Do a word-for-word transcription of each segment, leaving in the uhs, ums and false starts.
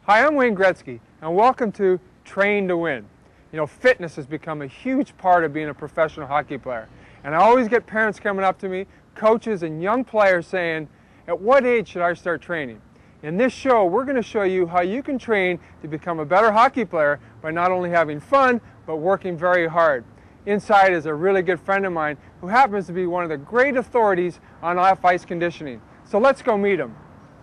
Hi, I'm Wayne Gretzky, and welcome to Train to Win. You know, fitness has become a huge part of being a professional hockey player. And I always get parents coming up to me, coaches and young players saying, at what age should I start training? In this show, we're going to show you how you can train to become a better hockey player by not only having fun, but working very hard. Inside is a really good friend of mine who happens to be one of the great authorities on off-ice conditioning. So let's go meet him.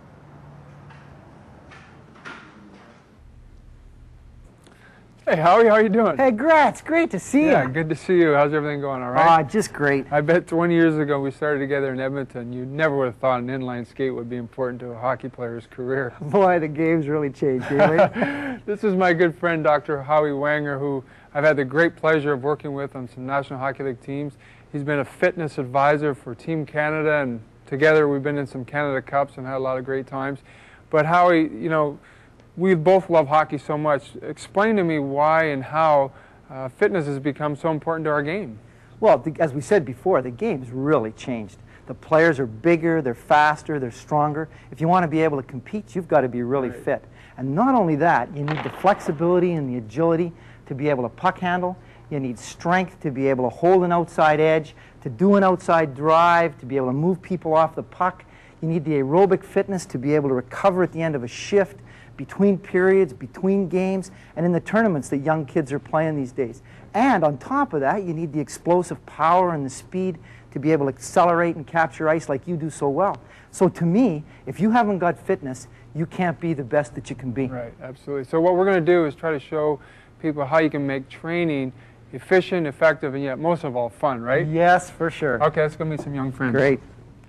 Hey, Howie, how are you doing? Hey, Gretz, great to see you. Yeah, good to see you. How's everything going, all right? Ah, just great. I bet twenty years ago we started together in Edmonton. You never would have thought an inline skate would be important to a hockey player's career. Boy, the game's really changed, really. This is my good friend, Doctor Howie Wanger, who I've had the great pleasure of working with on some National Hockey League teams. He's been a fitness advisor for Team Canada, and together we've been in some Canada Cups and had a lot of great times. But Howie, you know, we both love hockey so much. Explain to me why and how uh, fitness has become so important to our game. Well, the, as we said before, the game's really changed. The players are bigger, they're faster, they're stronger. If you want to be able to compete, you've got to be really right. fit. And not only that, you need the flexibility and the agility to be able to puck handle. You need strength to be able to hold an outside edge, to do an outside drive, to be able to move people off the puck. You need the aerobic fitness to be able to recover at the end of a shift, between periods, between games, and in the tournaments that young kids are playing these days. And on top of that, you need the explosive power and the speed to be able to accelerate and capture ice like you do so well. So to me, if you haven't got fitness, you can't be the best that you can be. Right, absolutely. So what we're going to do is try to show people how you can make training efficient, effective, and yet most of all fun, right? Yes, for sure. Okay, let's go meet some young friends. Great.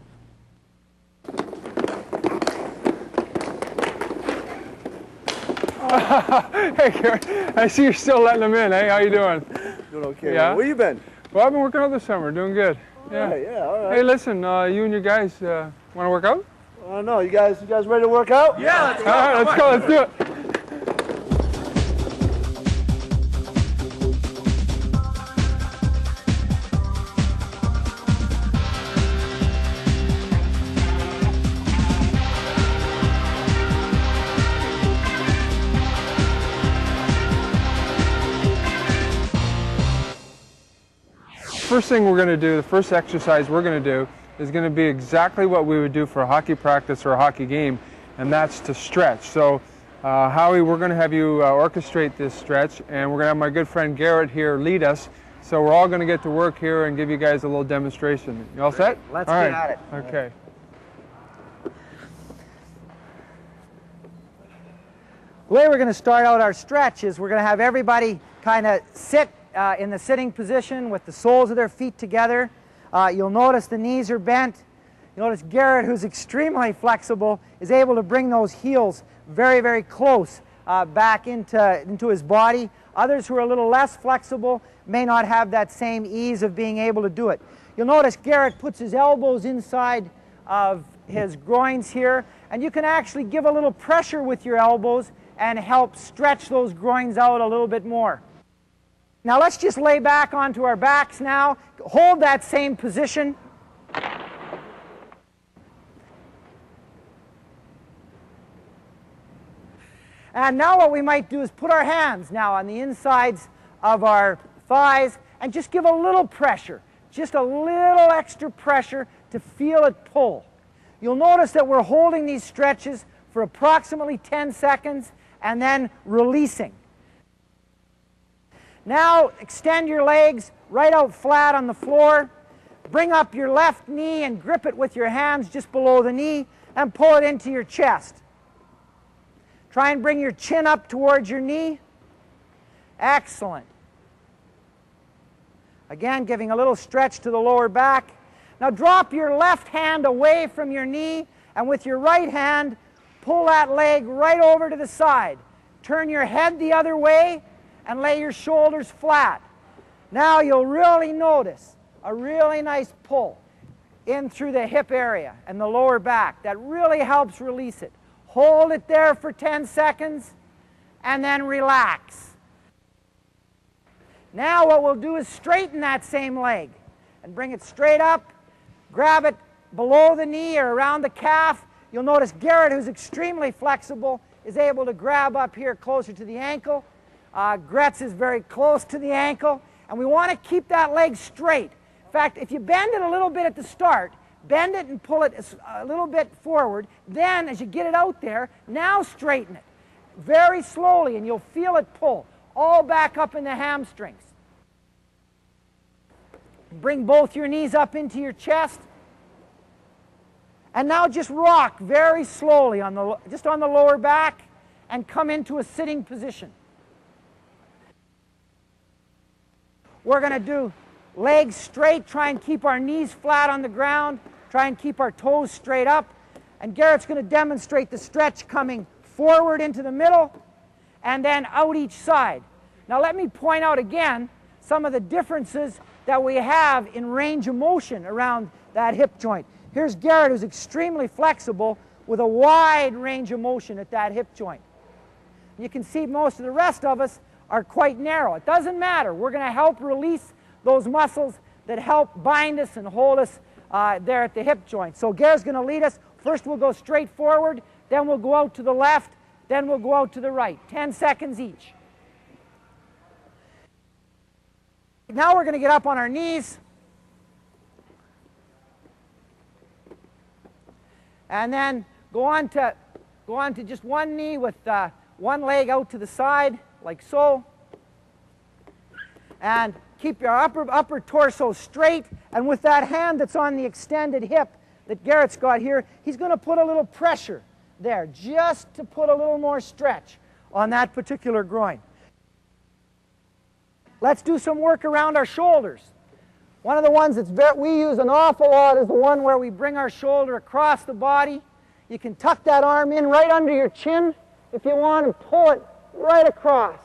Hey, Gary, I see you're still letting them in. Hey, how you doing? Doing okay. Yeah? Where you been? Well, I've been working out this summer, doing good. Yeah. All right, yeah, all right. Hey, listen, uh, you and your guys uh, want to work out? I don't know. You guys, you guys ready to work out? Yeah, let's go. All right, let's go. Let's do it. First thing we're going to do, the first exercise we're going to do is going to be exactly what we would do for a hockey practice or a hockey game, and that's to stretch. So uh, Howie, we're going to have you uh, orchestrate this stretch, and we're going to have my good friend Garrett here lead us. So we're all going to get to work here and give you guys a little demonstration. You all set? Let's all get right. at it. Okay. The way we're going to start out our stretch is we're going to have everybody kind of sit Uh, in the sitting position with the soles of their feet together. Uh, you'll notice the knees are bent. You'll notice Garrett, who's extremely flexible, is able to bring those heels very, very close uh, back into, into his body. Others who are a little less flexible may not have that same ease of being able to do it. You'll notice Garrett puts his elbows inside of his groins here, and you can actually give a little pressure with your elbows and help stretch those groins out a little bit more. Now let's just lay back onto our backs now. Hold that same position. And now what we might do is put our hands now on the insides of our thighs and just give a little pressure, just a little extra pressure to feel it pull. You'll notice that we're holding these stretches for approximately ten seconds and then releasing. Now extend your legs right out flat on the floor. Bring up your left knee and grip it with your hands just below the knee and pull it into your chest. Try and bring your chin up towards your knee. Excellent. Again, giving a little stretch to the lower back. Now drop your left hand away from your knee, and with your right hand, pull that leg right over to the side. Turn your head the other way and lay your shoulders flat. Now you'll really notice a really nice pull in through the hip area and the lower back. That really helps release it. Hold it there for ten seconds and then relax. Now what we'll do is straighten that same leg and bring it straight up. Grab it below the knee or around the calf. You'll notice Garrett, who's extremely flexible, is able to grab up here closer to the ankle. Uh, Gretz is very close to the ankle, and we want to keep that leg straight. In fact, if you bend it a little bit at the start, bend it and pull it a little bit forward, then as you get it out there, now straighten it very slowly, and you'll feel it pull all back up in the hamstrings. Bring both your knees up into your chest. And now just rock very slowly on the, just on the lower back and come into a sitting position. We're going to do legs straight, try and keep our knees flat on the ground, try and keep our toes straight up. And Garrett's going to demonstrate the stretch coming forward into the middle and then out each side. Now let me point out again some of the differences that we have in range of motion around that hip joint. Here's Garrett, who's extremely flexible with a wide range of motion at that hip joint. You can see most of the rest of us are quite narrow. It doesn't matter. We're going to help release those muscles that help bind us and hold us uh, there at the hip joint. So Garrett's going to lead us. First we'll go straight forward, then we'll go out to the left, then we'll go out to the right. ten seconds each. Now we're going to get up on our knees. And then go on to, go on to just one knee with uh, one leg out to the side, like so. And keep your upper, upper torso straight. And with that hand that's on the extended hip that Garrett's got here, he's going to put a little pressure there, just to put a little more stretch on that particular groin. Let's do some work around our shoulders. One of the ones that's very, we use an awful lot is the one where we bring our shoulder across the body. You can tuck that arm in right under your chin if you want and pull it right across.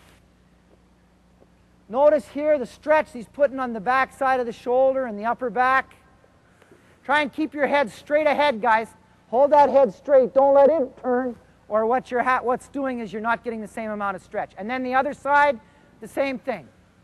Notice here the stretch he's putting on the back side of the shoulder and the upper back. Try and keep your head straight ahead, guys. Hold that head straight. Don't let it turn, or what you're ha what's doing is you're not getting the same amount of stretch. And then the other side, the same thing.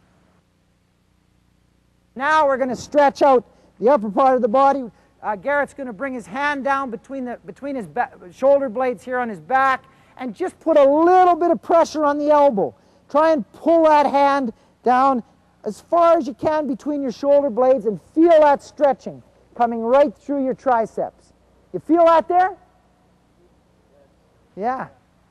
Now we're going to stretch out the upper part of the body. Uh, Garrett's going to bring his hand down between, the, between his shoulder blades here on his back and just put a little bit of pressure on the elbow. Try and pull that hand down as far as you can between your shoulder blades and feel that stretching coming right through your triceps. You feel that there? Yeah.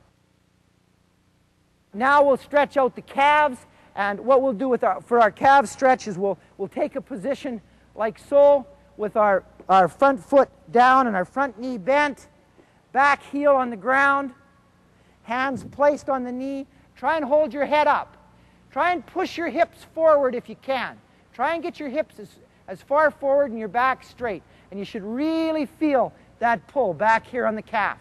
Now we'll stretch out the calves. And what we'll do with our, for our calf stretch is we'll, we'll take a position like so with our, our front foot down and our front knee bent, back heel on the ground, hands placed on the knee. Try and hold your head up. Try and push your hips forward if you can. Try and get your hips as, as far forward and your back straight. And you should really feel that pull back here on the calf.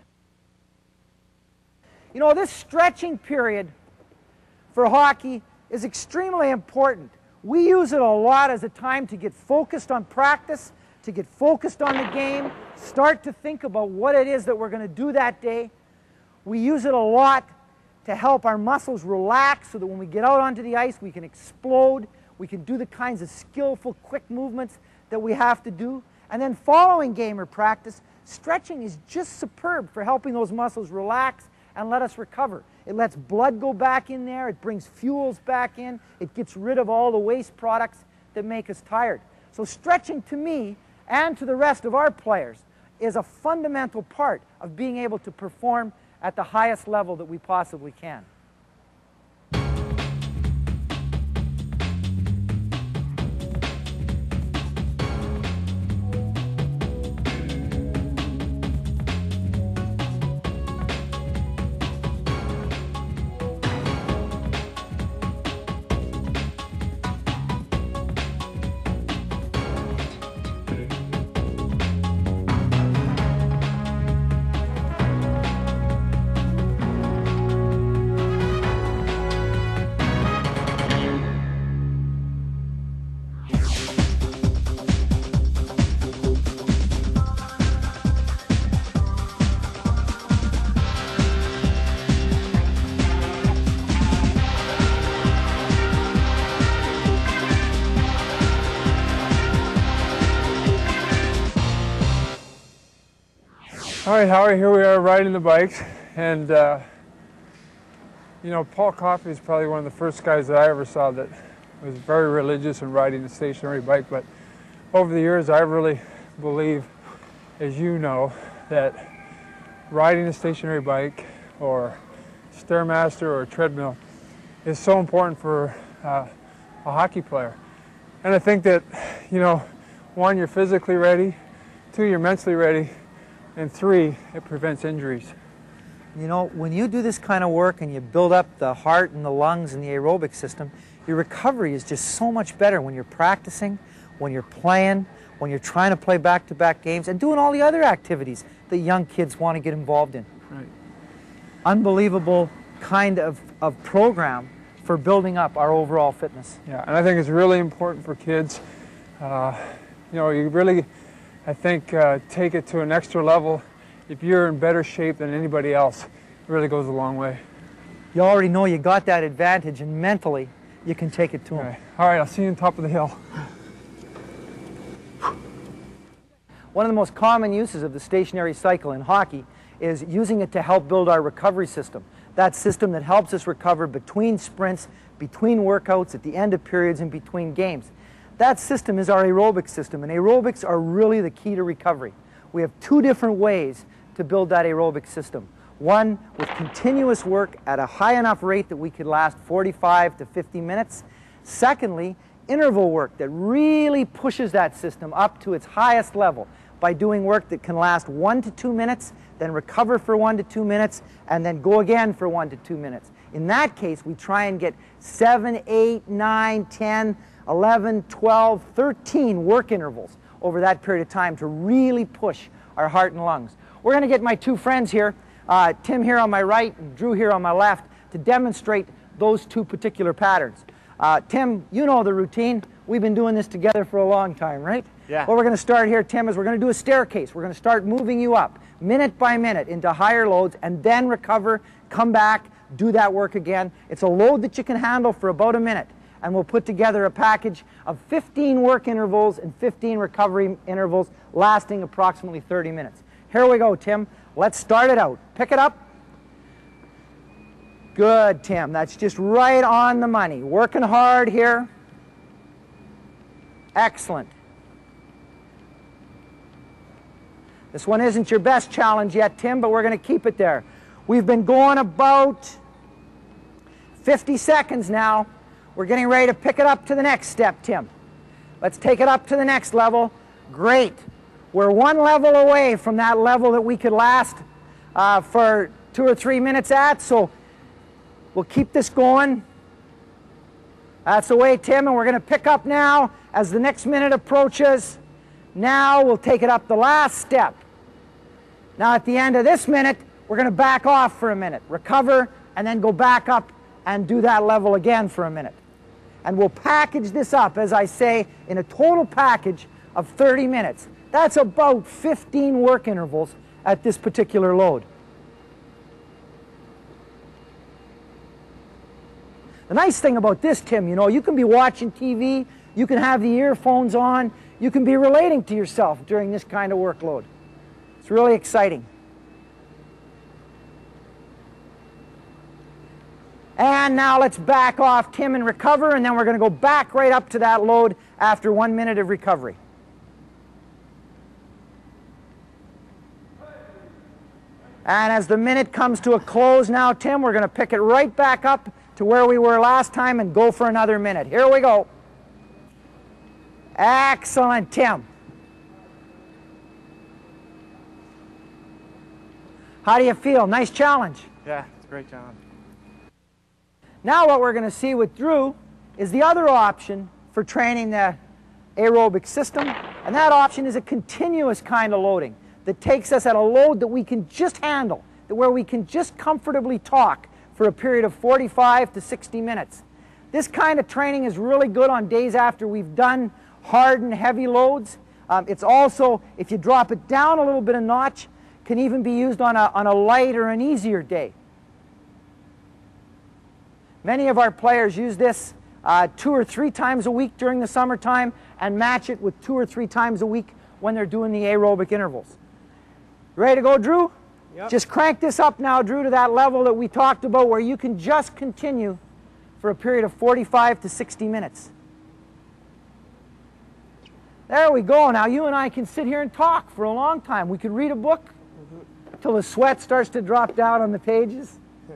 You know, this stretching period for hockey is extremely important. We use it a lot as a time to get focused on practice, to get focused on the game, start to think about what it is that we're going to do that day. We use it a lot to help our muscles relax so that when we get out onto the ice we can explode, we can do the kinds of skillful, quick movements that we have to do. And then following game or practice, stretching is just superb for helping those muscles relax and let us recover. It lets blood go back in there, it brings fuels back in, it gets rid of all the waste products that make us tired. So stretching to me and to the rest of our players is a fundamental part of being able to perform at the highest level that we possibly can. All right, Howie, here we are riding the bikes. And, uh, you know, Paul Coffey is probably one of the first guys that I ever saw that was very religious in riding a stationary bike. But over the years, I really believe, as you know, that riding a stationary bike or Stairmaster or a treadmill is so important for uh, a hockey player. And I think that, you know, one, you're physically ready, two, you're mentally ready, and three, it prevents injuries. You know, when you do this kind of work and you build up the heart and the lungs and the aerobic system, your recovery is just so much better when you're practicing, when you're playing, when you're trying to play back-to-back games, and doing all the other activities that young kids want to get involved in. Right. Unbelievable kind of, of program for building up our overall fitness. Yeah, and I think it's really important for kids. Uh, you know, you really, I think, uh, take it to an extra level. If you're in better shape than anybody else, it really goes a long way. You already know you got that advantage, and mentally, you can take it to them. Okay. All right, I'll see you on top of the hill. One of the most common uses of the stationary cycle in hockey is using it to help build our recovery system. That system that helps us recover between sprints, between workouts, at the end of periods, and between games. That system is our aerobic system, and aerobics are really the key to recovery. We have two different ways to build that aerobic system. One, with continuous work at a high enough rate that we could last forty-five to fifty minutes. Secondly, interval work that really pushes that system up to its highest level by doing work that can last one to two minutes, then recover for one to two minutes, and then go again for one to two minutes. In that case, we try and get seven, eight, nine, ten, eleven, twelve, thirteen work intervals over that period of time to really push our heart and lungs. We're going to get my two friends here, uh, Tim here on my right and Drew here on my left, to demonstrate those two particular patterns. Uh, Tim, you know the routine. We've been doing this together for a long time, right? Yeah. What we're going to start here, Tim, is we're going to do a staircase. We're going to start moving you up minute by minute into higher loads and then recover, come back, do that work again. It's a load that you can handle for about a minute. And we'll put together a package of fifteen work intervals and fifteen recovery intervals lasting approximately thirty minutes. Here we go, Tim. Let's start it out. Pick it up. Good, Tim. That's just right on the money. Working hard here. Excellent. This one isn't your best challenge yet, Tim, but we're going to keep it there. We've been going about fifty seconds now. We're getting ready to pick it up to the next step, Tim. Let's take it up to the next level. Great. We're one level away from that level that we could last uh, for two or three minutes at, so we'll keep this going. That's the way, Tim, and we're going to pick up now as the next minute approaches. Now we'll take it up the last step. Now at the end of this minute, we're going to back off for a minute, recover, and then go back up and do that level again for a minute. And we'll package this up, as I say, in a total package of thirty minutes. That's about fifteen work intervals at this particular load. The nice thing about this, Tim, you know, you can be watching T V, you can have the earphones on, you can be relating to yourself during this kind of workload. It's really exciting. And now let's back off, Tim, and recover, and then we're going to go back right up to that load after one minute of recovery. And as the minute comes to a close now, Tim, we're going to pick it right back up to where we were last time and go for another minute. Here we go. Excellent, Tim. How do you feel? Nice challenge. Yeah, it's a great challenge. Now what we're going to see with Drew is the other option for training the aerobic system, and that option is a continuous kind of loading that takes us at a load that we can just handle, that where we can just comfortably talk for a period of forty-five to sixty minutes. This kind of training is really good on days after we've done hard and heavy loads. Um, it's also, if you drop it down a little bit a notch, can even be used on a, on a light or an easier day. Many of our players use this uh, two or three times a week during the summertime and match it with two or three times a week when they're doing the aerobic intervals. Ready to go, Drew? Yep. Just crank this up now, Drew, to that level that we talked about where you can just continue for a period of forty-five to sixty minutes. There we go. Now you and I can sit here and talk for a long time. We could read a book until mm-hmm. the sweat starts to drop down on the pages.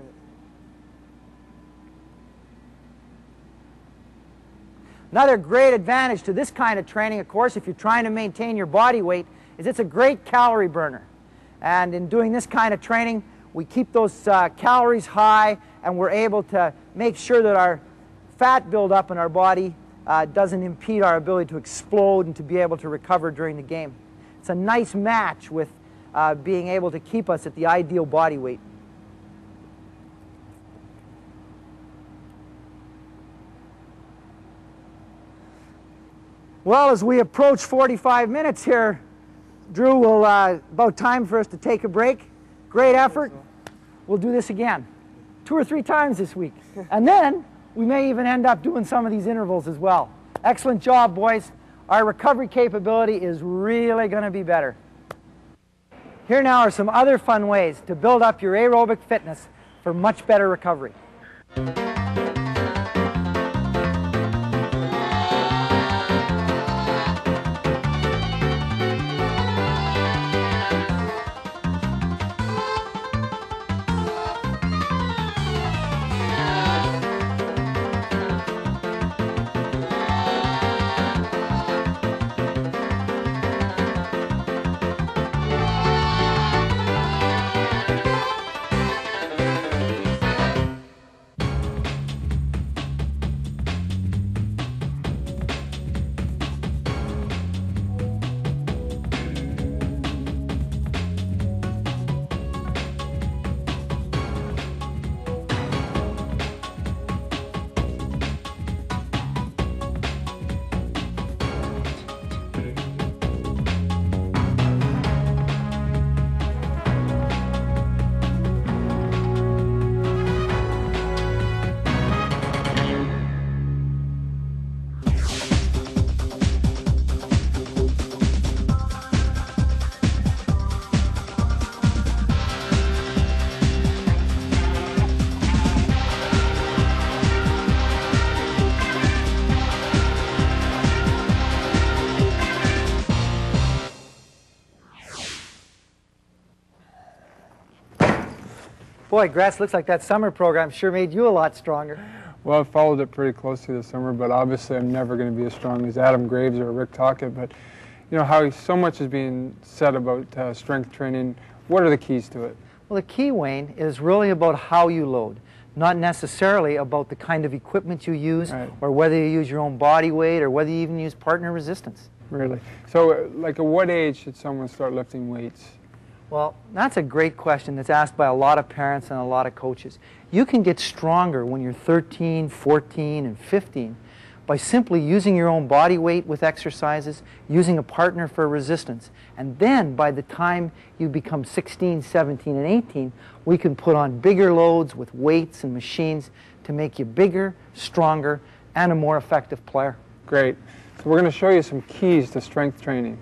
Another great advantage to this kind of training, of course, if you're trying to maintain your body weight, is it's a great calorie burner. And in doing this kind of training, we keep those uh, calories high, and we're able to make sure that our fat buildup in our body uh, doesn't impede our ability to explode and to be able to recover during the game. It's a nice match with uh, being able to keep us at the ideal body weight. Well, as we approach forty-five minutes here, Drew, will uh, about time for us to take a break. Great effort. We'll do this again, two or three times this week. And then we may even end up doing some of these intervals as well. Excellent job, boys. Our recovery capability is really going to be better. Here now are some other fun ways to build up your aerobic fitness for much better recovery. Boy, Gretz, looks like that summer program sure made you a lot stronger. Well, I followed it pretty closely this summer, but obviously I'm never going to be as strong as Adam Graves or Rick Tocchet. But, you know, how so much is being said about uh, strength training. What are the keys to it? Well, the key, Wayne, is really about how you load, not necessarily about the kind of equipment you use, right, or whether you use your own body weight or whether you even use partner resistance. Really? So, uh, like, at what age should someone start lifting weights? Well, that's a great question that's asked by a lot of parents and a lot of coaches. You can get stronger when you're thirteen, fourteen, and fifteen by simply using your own body weight with exercises, using a partner for resistance. And then by the time you become sixteen, seventeen, and eighteen, we can put on bigger loads with weights and machines to make you bigger, stronger, and a more effective player. Great. So we're going to show you some keys to strength training.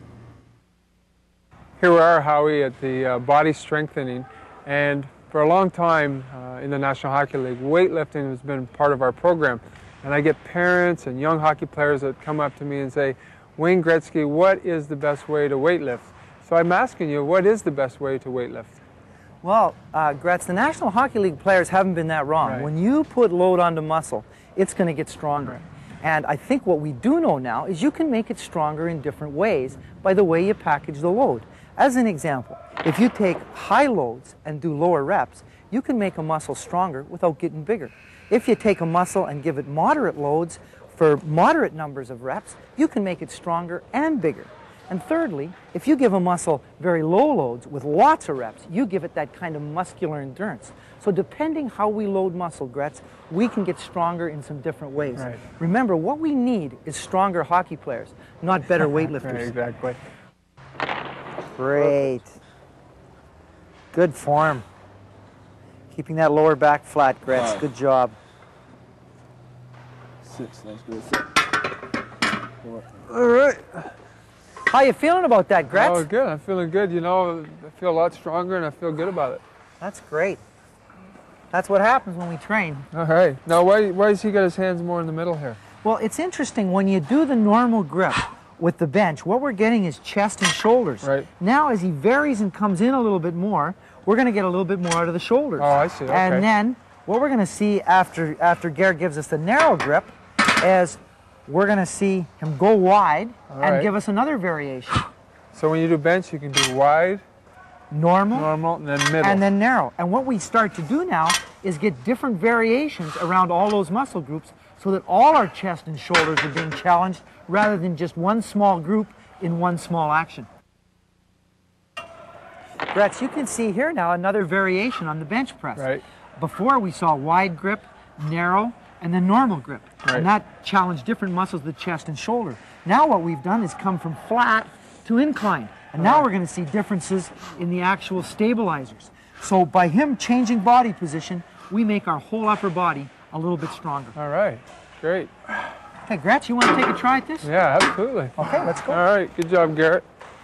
Here we are, Howie, at the uh, body strengthening, and for a long time uh, in the National Hockey League, weightlifting has been part of our program. And I get parents and young hockey players that come up to me and say, Wayne Gretzky, what is the best way to weightlift? So I'm asking you, what is the best way to weightlift? Well, uh, Gretz, the National Hockey League players haven't been that wrong. Right. When you put load onto muscle, it's going to get stronger. Right. And I think what we do know now is you can make it stronger in different ways by the way you package the load. As an example, if you take high loads and do lower reps, you can make a muscle stronger without getting bigger. If you take a muscle and give it moderate loads for moderate numbers of reps, you can make it stronger and bigger. And thirdly, if you give a muscle very low loads with lots of reps, you give it that kind of muscular endurance. So depending how we load muscle, Gretz, we can get stronger in some different ways. Right. Remember, what we need is stronger hockey players, not better weightlifters. Right, exactly. Great. Good form. Keeping that lower back flat, Gretz. Five. Good job. Six, nice, good. Six. Four. All right. How you feeling about that, Gretz? Oh, good. I'm feeling good. You know, I feel a lot stronger and I feel good about it. That's great. That's what happens when we train. All right. Now, why, why does he got his hands more in the middle here? Well, it's interesting. When you do the normal grip with the bench, what we're getting is chest and shoulders. Right. Now, as he varies and comes in a little bit more, we're going to get a little bit more out of the shoulders. Oh, I see. Okay. And then what we're going to see after, after Garrett gives us the narrow grip is we're going to see him go wide All and right. give us another variation. So when you do bench, you can do wide, Normal, normal, and then middle. and then narrow. And what we start to do now is get different variations around all those muscle groups so that all our chest and shoulders are being challenged rather than just one small group in one small action. Gretz, you can see here now another variation on the bench press. Right. Before we saw wide grip, narrow, and then normal grip. Right. And that challenged different muscles of the chest and shoulder. Now what we've done is come from flat to incline. And now we're going to see differences in the actual stabilizers. So by him changing body position, we make our whole upper body a little bit stronger. All right. Great. Hey, Gretz, you want to take a try at this? Yeah, absolutely. Okay, let's go. All right. Good job, Garrett.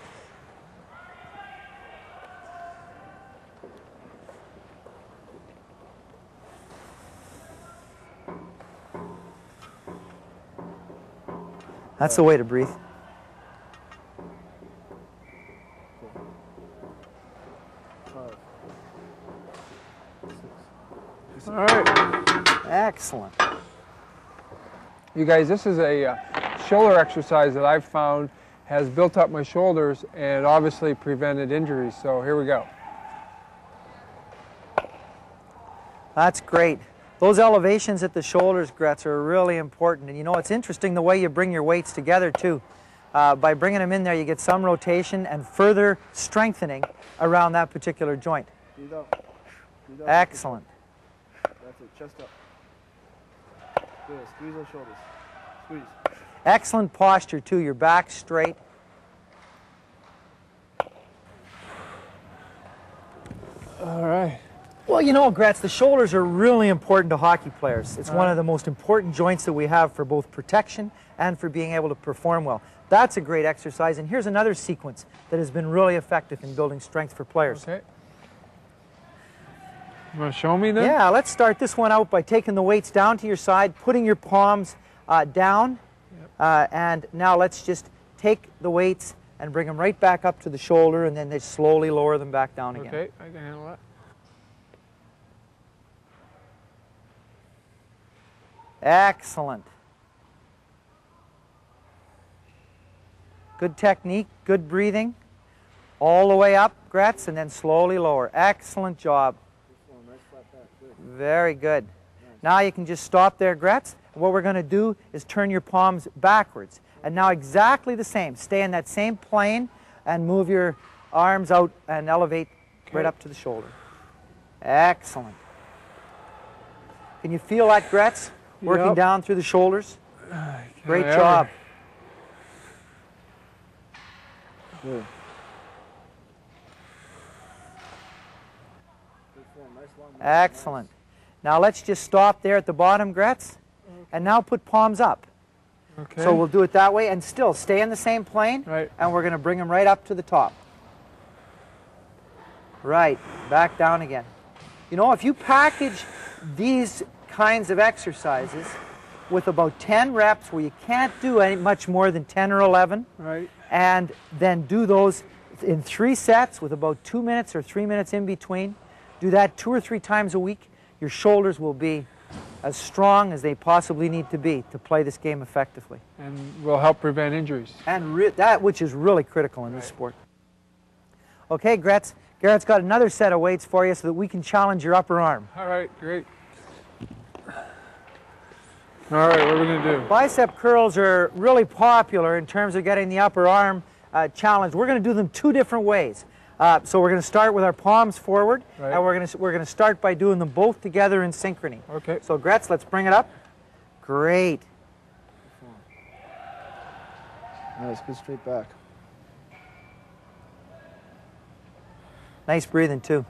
That's the way to breathe. All right. Excellent. You guys, this is a uh, shoulder exercise that I've found has built up my shoulders and obviously prevented injuries. So here we go. That's great. Those elevations at the shoulders, Gretz, are really important. And you know, it's interesting the way you bring your weights together too. Uh, by bringing them in there, you get some rotation and further strengthening around that particular joint. Breathe out. Breathe out. Excellent. That's it. Chest up. Good. Squeeze those shoulders. Squeeze. Excellent posture too. Your back straight. All right. Well, you know, Gretz, the shoulders are really important to hockey players. It's one of the most important joints that we have for both protection and for being able to perform well. That's a great exercise. And here's another sequence that has been really effective in building strength for players. Okay. You want to show me then? Yeah, let's start this one out by taking the weights down to your side, putting your palms uh, down, Yep. uh, and now let's just take the weights and bring them right back up to the shoulder, and then they slowly lower them back down again. Okay, I can handle that. Excellent. Good technique, good breathing. All the way up, Gretz, and then slowly lower. Excellent job. Very good. Now you can just stop there, Gretz. What we're going to do is turn your palms backwards. And now exactly the same. Stay in that same plane and move your arms out and elevate right up to the shoulder. Excellent. Can you feel that, Gretz? Working Yep. down through the shoulders. Great ever. job. Good. Excellent. Now let's just stop there at the bottom, Gretz, and now put palms up. Okay. So we'll do it that way, and still stay in the same plane, Right. and we're going to bring them right up to the top. Right, back down again. You know, if you package these kinds of exercises with about ten reps where you can't do any much more than ten or eleven, Right. and then do those in three sets with about two minutes or three minutes in between, do that two or three times a week, your shoulders will be as strong as they possibly need to be to play this game effectively. And will help prevent injuries. And re that which is really critical in this Right. sport. Okay, Gretz, Garrett's got another set of weights for you so that we can challenge your upper arm. All right, great. All right, what are we going to do? Bicep curls are really popular in terms of getting the upper arm uh, challenged. We're going to do them two different ways. Uh, so we're going to start with our palms forward, Right. and we're going to we're going to start by doing them both together in synchrony. Okay. So Gretz, let's bring it up. Great. Nice. Good straight back. Nice breathing too.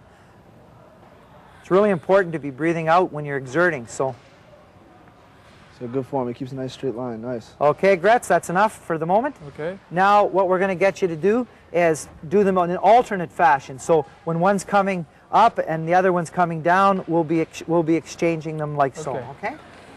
It's really important to be breathing out when you're exerting. So So good form. He keeps a nice straight line. Nice. Okay, Gretz, that's enough for the moment. Okay. Now what we're going to get you to do is do them in an alternate fashion. So when one's coming up and the other one's coming down, we'll be ex we'll be exchanging them like so. Okay. Okay.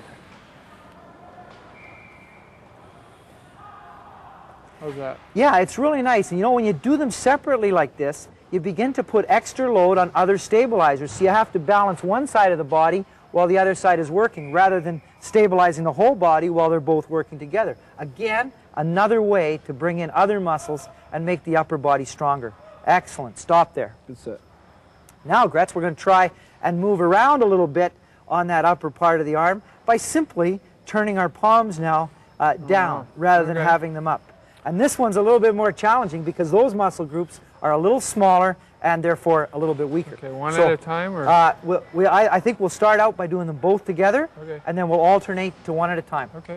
How's that? Yeah, it's really nice. And you know, when you do them separately like this, you begin to put extra load on other stabilizers. So you have to balance one side of the body while the other side is working, rather than stabilizing the whole body while they're both working together. Again, another way to bring in other muscles and make the upper body stronger. Excellent. Stop there. Good set. Now, Gretz, we're going to try and move around a little bit on that upper part of the arm by simply turning our palms now uh, down Oh, rather than okay. having them up. And this one's a little bit more challenging because those muscle groups are a little smaller and therefore a little bit weaker. Okay, one So, at a time, or? Uh, we, we, I, I think we'll start out by doing them both together, Okay. and then we'll alternate to one at a time. Okay.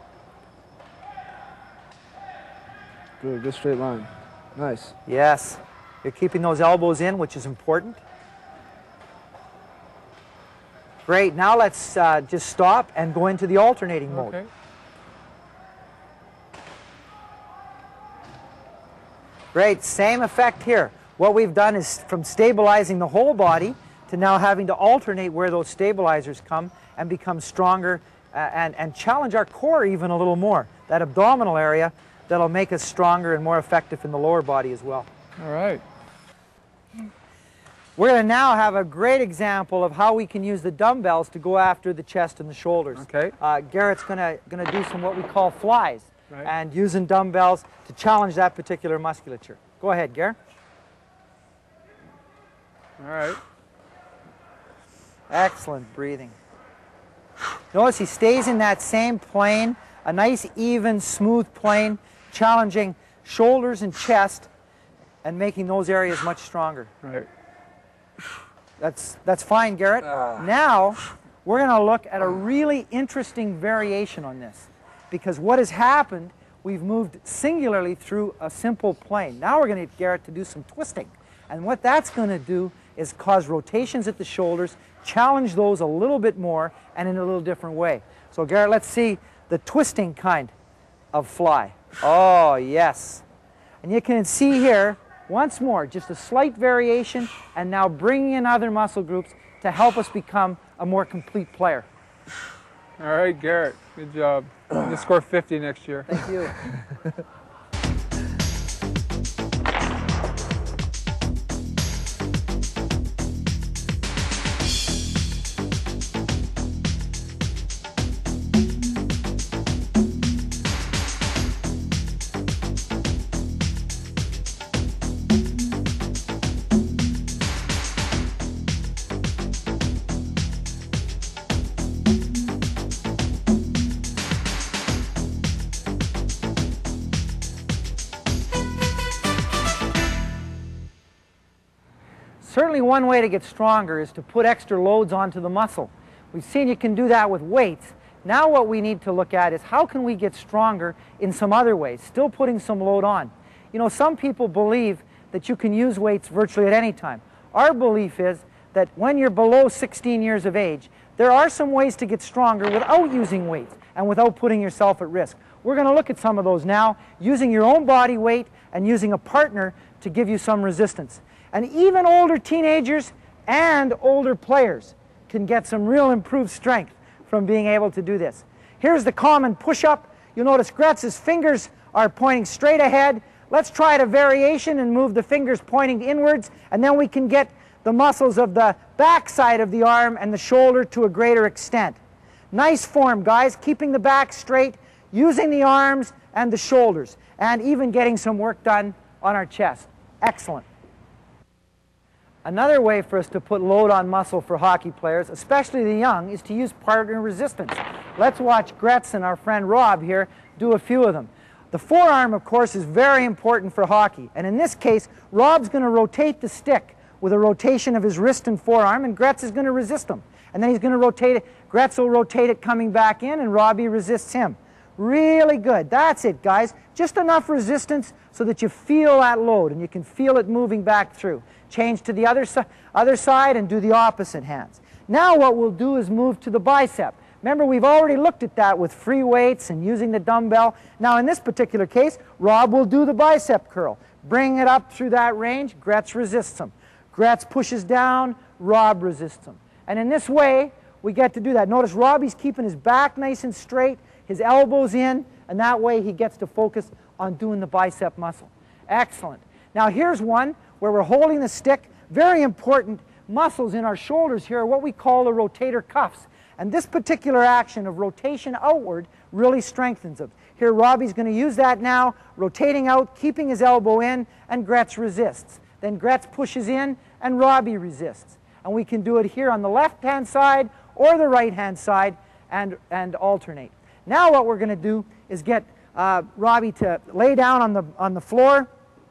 Good. Good straight line. Nice. Yes. You're keeping those elbows in, which is important. Great. Now let's uh, just stop and go into the alternating mode. Okay. Great. Same effect here. What we've done is from stabilizing the whole body to now having to alternate where those stabilizers come and become stronger uh, and, and challenge our core even a little more. That abdominal area that'll make us stronger and more effective in the lower body as well. All right. We're going to now have a great example of how we can use the dumbbells to go after the chest and the shoulders. Okay. Uh, Garrett's going to going to do some what we call flies, Right. and using dumbbells to challenge that particular musculature. Go ahead, Garrett. All right. Excellent breathing. Notice he stays in that same plane, a nice, even, smooth plane, challenging shoulders and chest and making those areas much stronger. Right. That's, that's fine, Garrett. Ah. Now, we're going to look at a really interesting variation on this, because what has happened, we've moved singularly through a simple plane. Now we're going to get Garrett to do some twisting. And what that's going to do is cause rotations at the shoulders, challenge those a little bit more and in a little different way. So Garrett, let's see the twisting kind of fly. Oh, yes. And you can see here, once more, just a slight variation, and now bringing in other muscle groups to help us become a more complete player. All right, Garrett. Good job. You'll score fifty next year. Thank you. Certainly one way to get stronger is to put extra loads onto the muscle. We've seen you can do that with weights. Now what we need to look at is how can we get stronger in some other ways, still putting some load on. You know, some people believe that you can use weights virtually at any time. Our belief is that when you're below sixteen years of age, there are some ways to get stronger without using weights and without putting yourself at risk. We're going to look at some of those now, using your own body weight and using a partner to give you some resistance. And even older teenagers and older players can get some real improved strength from being able to do this. Here's the common push-up. You'll notice Gretz's fingers are pointing straight ahead. Let's try it a variation and move the fingers pointing inwards, and then we can get the muscles of the back side of the arm and the shoulder to a greater extent. Nice form, guys, keeping the back straight, using the arms and the shoulders, and even getting some work done on our chest. Excellent. Another way for us to put load on muscle for hockey players, especially the young, is to use partner resistance. Let's watch Gretz and our friend Rob here do a few of them. The forearm, of course, is very important for hockey. And in this case, Rob's going to rotate the stick with a rotation of his wrist and forearm, and Gretz is going to resist him. And then he's going to rotate it. Gretz will rotate it coming back in, and Robbie resists him. Really good. That's it, guys. Just enough resistance so that you feel that load and you can feel it moving back through. Change to the other, si other side and do the opposite hands. Now what we'll do is move to the bicep. Remember, we've already looked at that with free weights and using the dumbbell. Now, in this particular case, Rob will do the bicep curl. Bring it up through that range, Gretz resists him. Gretz pushes down, Rob resists him. And in this way, we get to do that. Notice Robbie's keeping his back nice and straight, his elbows in, and that way he gets to focus on doing the bicep muscle. Excellent. Now here's one where we're holding the stick. Very important muscles in our shoulders here are what we call the rotator cuffs. And this particular action of rotation outward really strengthens them. Here Robbie's going to use that now, rotating out, keeping his elbow in, and Gretz resists. Then Gretz pushes in, and Robbie resists. And we can do it here on the left-hand side or the right-hand side and, and alternate. Now what we're going to do is get uh, Robbie to lay down on the, on the floor.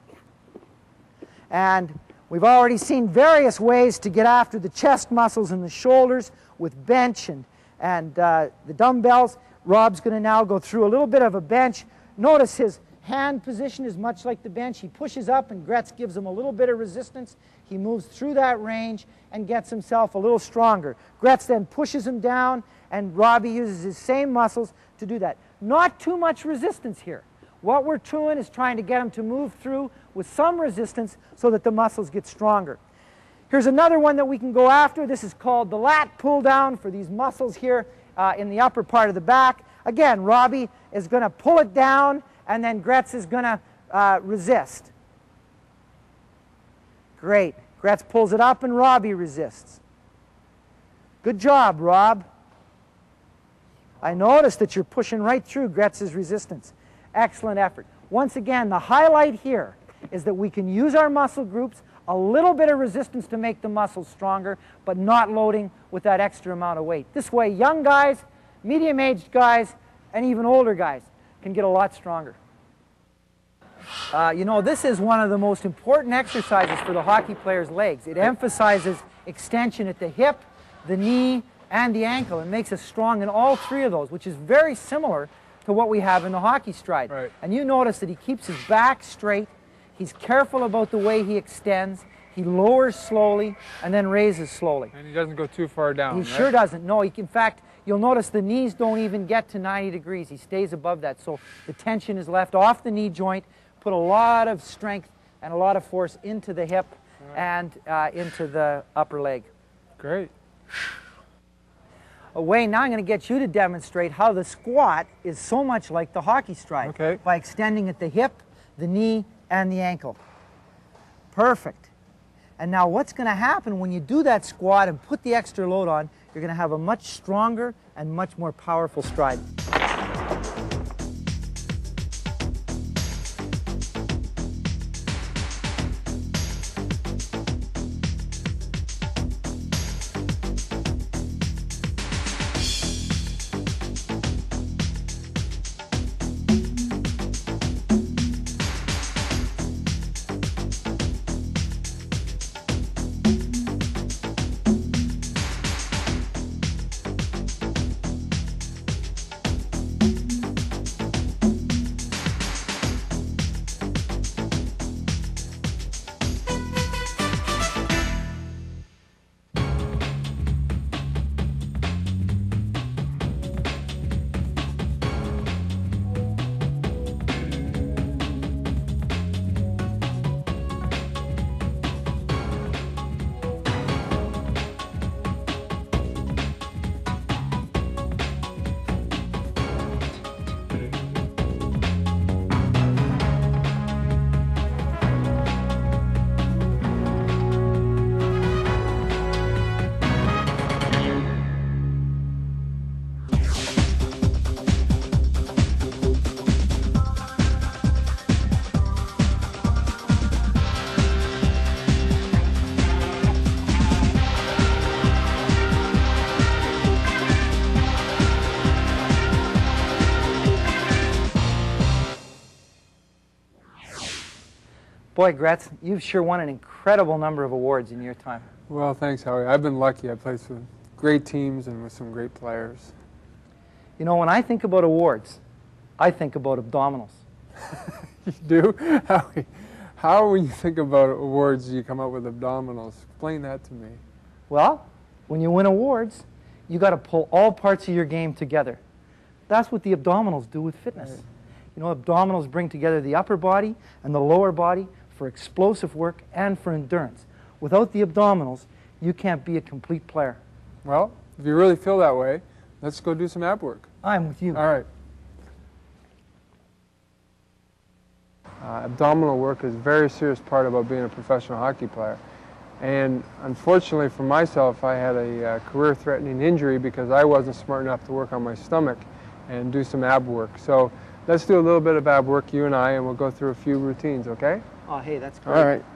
And we've already seen various ways to get after the chest muscles and the shoulders with bench and, and uh, the dumbbells. Rob's going to now go through a little bit of a bench. Notice his hand position is much like the bench. He pushes up and Gretz gives him a little bit of resistance. He moves through that range and gets himself a little stronger. Gretz then pushes him down and Robbie uses his same muscles to do that. Not too much resistance here. What we're doing is trying to get him to move through with some resistance so that the muscles get stronger. Here's another one that we can go after. This is called the lat pull down for these muscles here uh, in the upper part of the back. Again, Robbie is going to pull it down and then Gretz is going to uh, resist. Great. Gretz pulls it up and Robbie resists. Good job, Rob. I noticed that you're pushing right through Gretz's resistance. Excellent effort. Once again, the highlight here is that we can use our muscle groups, a little bit of resistance to make the muscles stronger, but not loading with that extra amount of weight. This way, young guys, medium-aged guys, and even older guys can get a lot stronger. Uh, you know, this is one of the most important exercises for the hockey player's legs. It emphasizes extension at the hip, the knee, and the ankle. It makes us strong in all three of those, which is very similar to what we have in the hockey stride. Right. And you notice that he keeps his back straight, he's careful about the way he extends, he lowers slowly, and then raises slowly. And he doesn't go too far down, He right? sure doesn't. No, he, in fact, you'll notice the knees don't even get to ninety degrees. He stays above that, so the tension is left off the knee joint, put a lot of strength and a lot of force into the hip right. and uh, into the upper leg. Great. Wayne, now I'm going to get you to demonstrate how the squat is so much like the hockey stride. Okay. By extending at the hip, the knee, and the ankle. Perfect. And now what's going to happen when you do that squat and put the extra load on, you're going to have a much stronger and much more powerful stride. Boy, Gretz, you've sure won an incredible number of awards in your time. Well, thanks, Howie. I've been lucky. I played with great teams and with some great players. You know, when I think about awards, I think about abdominals. You do? Howie, how, when you think about awards, do you come up with abdominals? Explain that to me. Well, when you win awards, you got to pull all parts of your game together. That's what the abdominals do with fitness. Right. You know, abdominals bring together the upper body and the lower body for explosive work and for endurance. Without the abdominals, you can't be a complete player. Well, if you really feel that way, let's go do some ab work. I'm with you. All right. Uh, abdominal work is a very serious part about being a professional hockey player. And unfortunately for myself, I had a uh, career-threatening injury because I wasn't smart enough to work on my stomach and do some ab work. So let's do a little bit of ab work, you and I, and we'll go through a few routines, okay? Oh, hey, that's great. All right.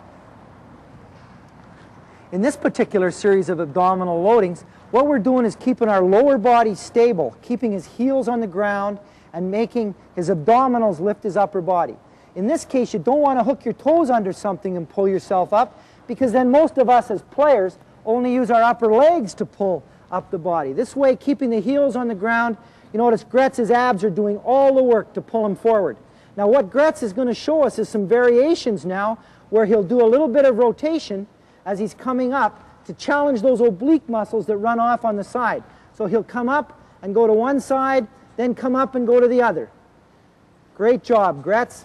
In this particular series of abdominal loadings, what we're doing is keeping our lower body stable, keeping his heels on the ground and making his abdominals lift his upper body. In this case, you don't want to hook your toes under something and pull yourself up, because then most of us as players only use our upper legs to pull up the body. This way, keeping the heels on the ground, you notice Gretz's abs are doing all the work to pull him forward. Now what Gretz is going to show us is some variations now where he'll do a little bit of rotation as he's coming up to challenge those oblique muscles that run off on the side. So he'll come up and go to one side, then come up and go to the other. Great job, Gretz.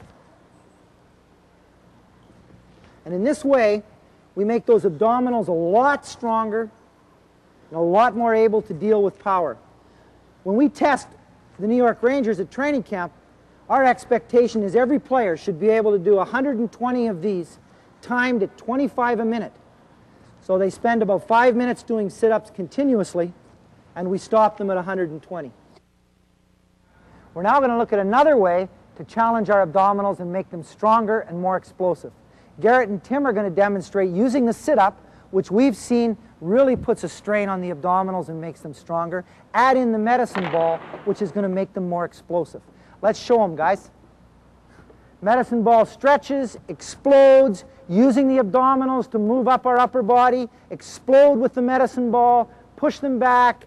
And in this way, we make those abdominals a lot stronger and a lot more able to deal with power. When we test the New York Rangers at training camp, our expectation is every player should be able to do one hundred twenty of these, timed at twenty-five a minute. So they spend about five minutes doing sit-ups continuously, and we stop them at one hundred twenty. We're now going to look at another way to challenge our abdominals and make them stronger and more explosive. Garrett and Tim are going to demonstrate using the sit-up, which we've seen really puts a strain on the abdominals and makes them stronger. Add in the medicine ball, which is going to make them more explosive. Let's show them, guys. Medicine ball stretches, explodes, using the abdominals to move up our upper body, explode with the medicine ball, push them back.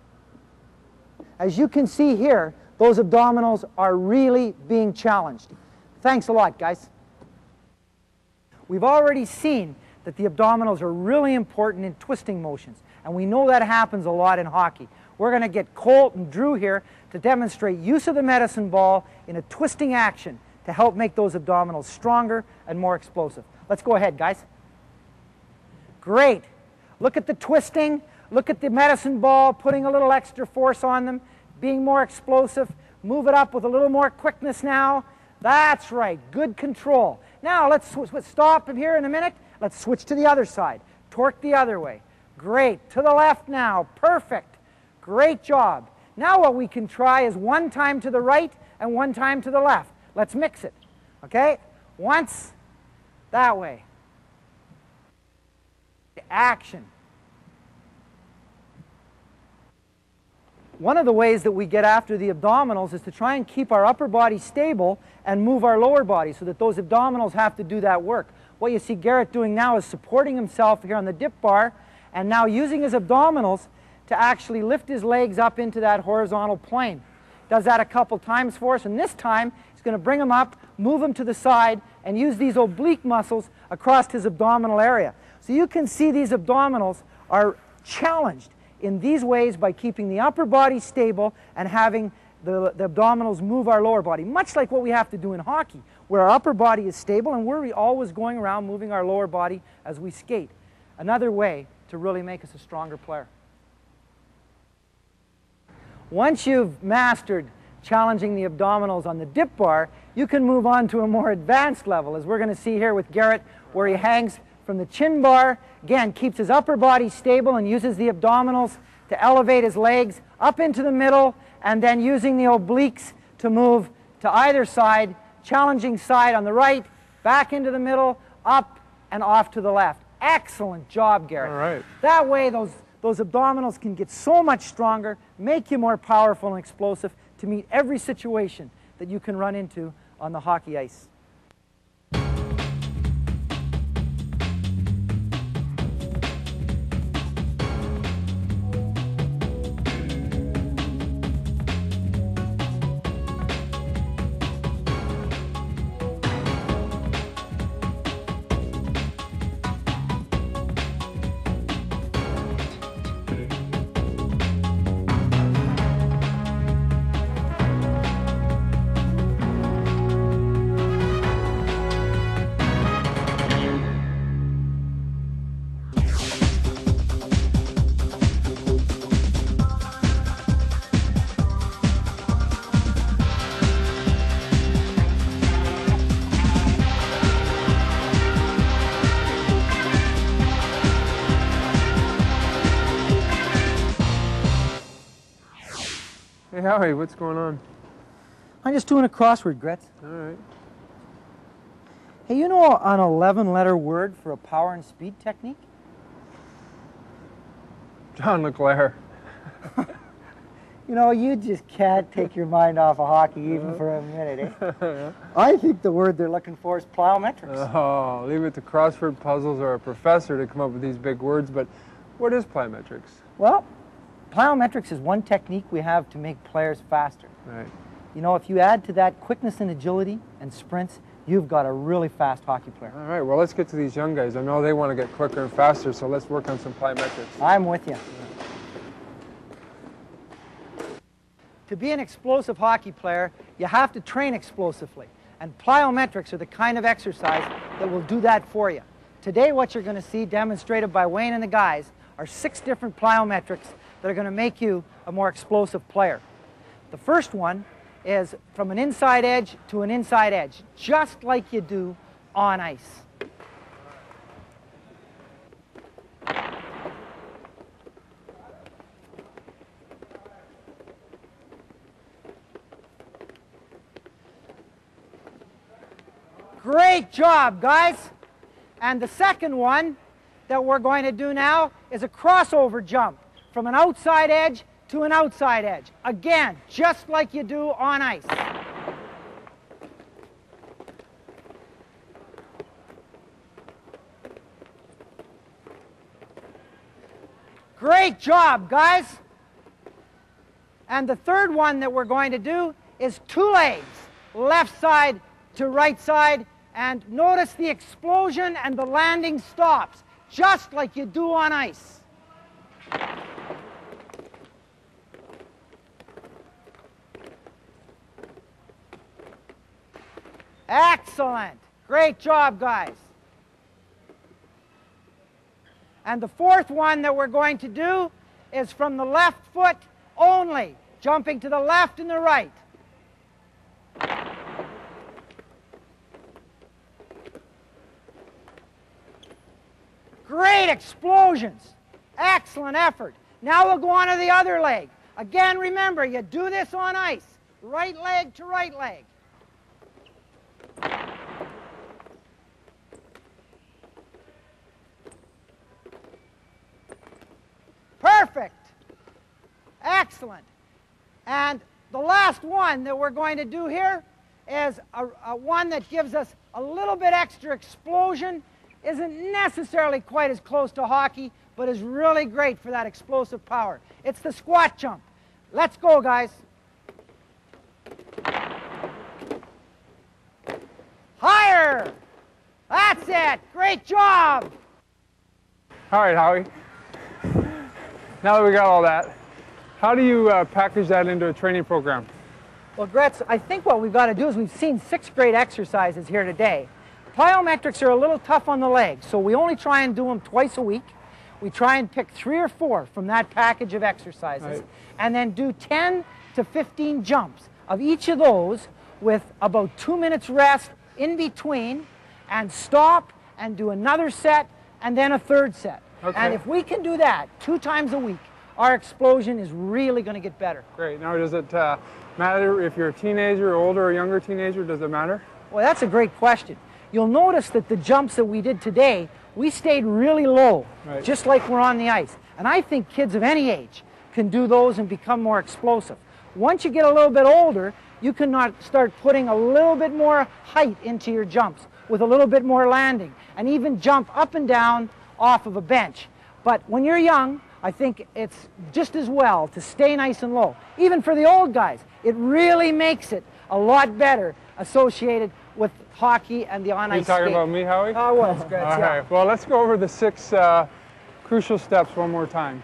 As you can see here, those abdominals are really being challenged. Thanks a lot, guys. We've already seen that the abdominals are really important in twisting motions, and we know that happens a lot in hockey. We're going to get Colt and Drew here to demonstrate use of the medicine ball in a twisting action to help make those abdominals stronger and more explosive. Let's go ahead, guys. Great. Look at the twisting. Look at the medicine ball, putting a little extra force on them, being more explosive. Move it up with a little more quickness now. That's right. Good control. Now let's stop here in a minute. Let's switch to the other side. Torque the other way. Great. To the left now. Perfect. Great job. Now what we can try is one time to the right and one time to the left. Let's mix it. Okay? Once. That way. Action. One of the ways that we get after the abdominals is to try and keep our upper body stable and move our lower body so that those abdominals have to do that work. What you see Garrett doing now is supporting himself here on the dip bar and now using his abdominals to actually lift his legs up into that horizontal plane. Does that a couple times for us, and this time he's going to bring them up, move them to the side, and use these oblique muscles across his abdominal area. So you can see these abdominals are challenged in these ways by keeping the upper body stable and having the, the abdominals move our lower body, much like what we have to do in hockey, where our upper body is stable and we're always going around moving our lower body as we skate. Another way to really make us a stronger player. Once you've mastered challenging the abdominals on the dip bar, you can move on to a more advanced level, as we're going to see here with Garrett, where he hangs from the chin bar, again, keeps his upper body stable and uses the abdominals to elevate his legs up into the middle, and then using the obliques to move to either side, challenging side on the right, back into the middle, up and off to the left. Excellent job, Garrett. All right. That way, those, those abdominals can get so much stronger, make you more powerful and explosive to meet every situation that you can run into on the hockey ice. Hey, Howie, what's going on? I'm just doing a crossword, Gretz. All right. Hey, you know an eleven letter word for a power and speed technique? John LeClaire. You know, you just can't take your mind off of hockey even for a minute, eh? I think the word they're looking for is plyometrics. Oh, leave it to crossword puzzles or a professor to come up with these big words, but what is plyometrics? Well, plyometrics is one technique we have to make players faster. Right. You know, if you add to that quickness and agility and sprints, you've got a really fast hockey player. All right, well, let's get to these young guys. I know they want to get quicker and faster, so let's work on some plyometrics. I'm with you. To be an explosive hockey player, you have to train explosively. And plyometrics are the kind of exercise that will do that for you. Today, what you're going to see demonstrated by Wayne and the guys are six different plyometrics that are going to make you a more explosive player. The first one is from an inside edge to an inside edge, just like you do on ice. Great job, guys. And the second one that we're going to do now is a crossover jump from an outside edge to an outside edge. Again, just like you do on ice. Great job, guys. And the third one that we're going to do is two legs, left side to right side, and notice the explosion and the landing stops, just like you do on ice. Excellent. Great job, guys. And the fourth one that we're going to do is from the left foot only, jumping to the left and the right. Great explosions. Excellent effort. Now we'll go on to the other leg. Again, remember, you do this on ice. Right leg to right leg. Perfect. Excellent. And the last one that we're going to do here is a, a one that gives us a little bit extra explosion. Isn't necessarily quite as close to hockey, but is really great for that explosive power. It's the squat jump. Let's go, guys. Higher. That's it. Great job. All right, Howie. Now that we got all that, how do you uh, package that into a training program? Well, Gretz, I think what we've got to do is we've seen six great exercises here today. Plyometrics are a little tough on the legs, so we only try and do them twice a week. We try and pick three or four from that package of exercises, right, and then do ten to fifteen jumps of each of those with about two minutes rest in between, and stop and do another set and then a third set. Okay. And if we can do that two times a week, our explosion is really going to get better. Great. Now, does it uh, matter if you're a teenager, older or younger teenager? Does it matter? Well, that's a great question. You'll notice that the jumps that we did today, we stayed really low, right, just like we're on the ice. And I think kids of any age can do those and become more explosive. Once you get a little bit older, you can not start putting a little bit more height into your jumps with a little bit more landing, and even jump up and down off of a bench. But when you're young, I think it's just as well to stay nice and low. Even for the old guys, it really makes it a lot better associated with hockey and the on-ice skate. You talking about me, Howie? I was, Gretz, All yeah. right, well, let's go over the six uh, crucial steps one more time.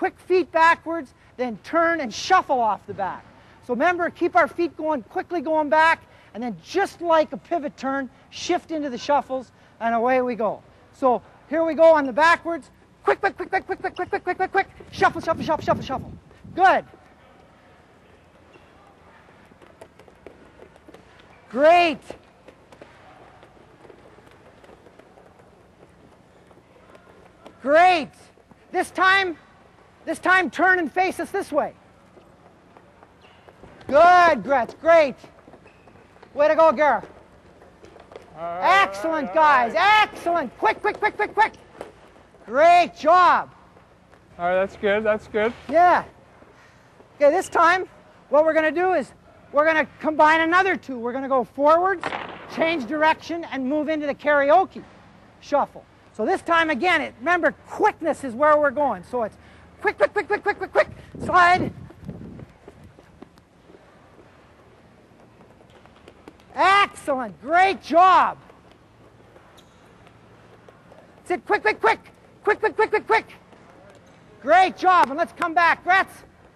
quick feet backwards, then turn and shuffle off the back. So remember, keep our feet going, quickly going back, and then just like a pivot turn, shift into the shuffles, and away we go. So here we go on the backwards. Quick, quick, quick, quick, quick, quick, quick, quick, quick, quick, quick. Shuffle, shuffle, shuffle, shuffle, shuffle. Good. Great. Great. This time, this time turn and face us this way. Good, Gretz, great. Way to go, Gareth. Right, Excellent, right, guys, right. excellent. Quick, quick, quick, quick, quick. Great job. All right, that's good, that's good. Yeah. Okay, this time, what we're going to do is we're going to combine another two. We're going to go forwards, change direction, and move into the karaoke shuffle. So this time, again, it, remember, quickness is where we're going. So it's quick, quick, quick, quick, quick, quick, quick, slide. Excellent, great job. That's it, quick, quick, quick, quick, quick, quick, quick, quick. Great job, and let's come back, Gretz.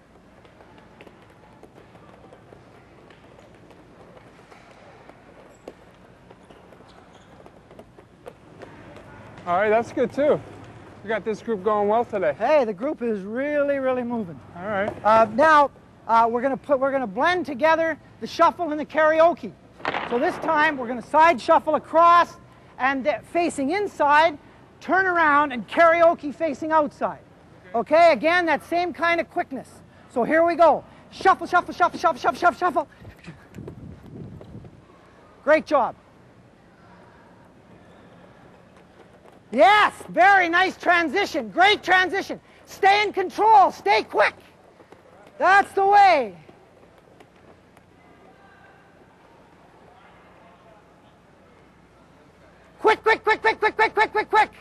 All right, that's good too. We got this group going well today. Hey, the group is really, really moving. All right. Uh, now uh, we're going to put we're going to blend together the shuffle and the karaoke. So this time we're going to side shuffle across and uh, facing inside, turn around and karaoke facing outside. Okay. Okay, again that same kind of quickness. So here we go. Shuffle, shuffle, shuffle, shuffle, shuffle, shuffle, shuffle. Great job. Yes, very nice transition. Great transition. Stay in control. Stay quick. That's the way. Quick, quick, quick, quick, quick, quick, quick, quick, quick.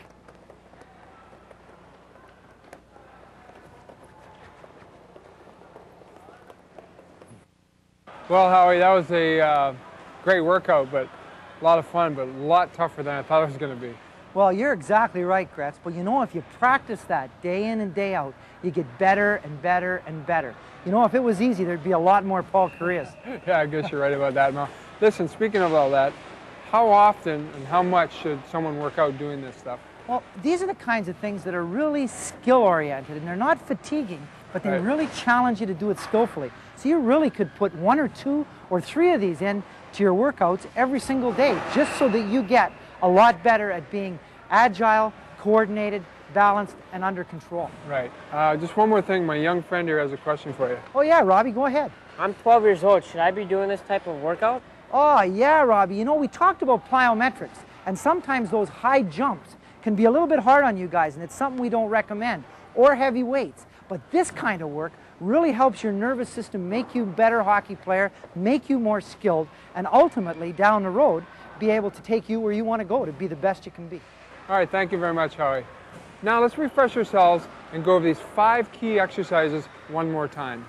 Well, Howie, that was a uh, great workout, but a lot of fun, but a lot tougher than I thought it was going to be. Well, you're exactly right, Gretz. But you know, if you practice that day in and day out, you get better and better and better. You know, if it was easy, there'd be a lot more Paul Correas. Yeah, I guess you're right about that, Mel. Listen, speaking of all that, how often and how much should someone work out doing this stuff? Well, these are the kinds of things that are really skill-oriented, and they're not fatiguing, but they Right. really challenge you to do it skillfully. So you really could put one or two or three of these in to your workouts every single day, just so that you get a lot better at being agile, coordinated, balanced, and under control. Right. Uh, just one more thing. My young friend here has a question for you. Oh yeah, Robbie, go ahead. I'm twelve years old. Should I be doing this type of workout? Oh yeah, Robbie, you know, we talked about plyometrics, and sometimes those high jumps can be a little bit hard on you guys, and it's something we don't recommend, or heavy weights. But this kind of work really helps your nervous system make you a better hockey player, make you more skilled, and ultimately, down the road, be able to take you where you want to go to be the best you can be. All right, thank you very much, Howie. Now let's refresh ourselves and go over these five key exercises one more time.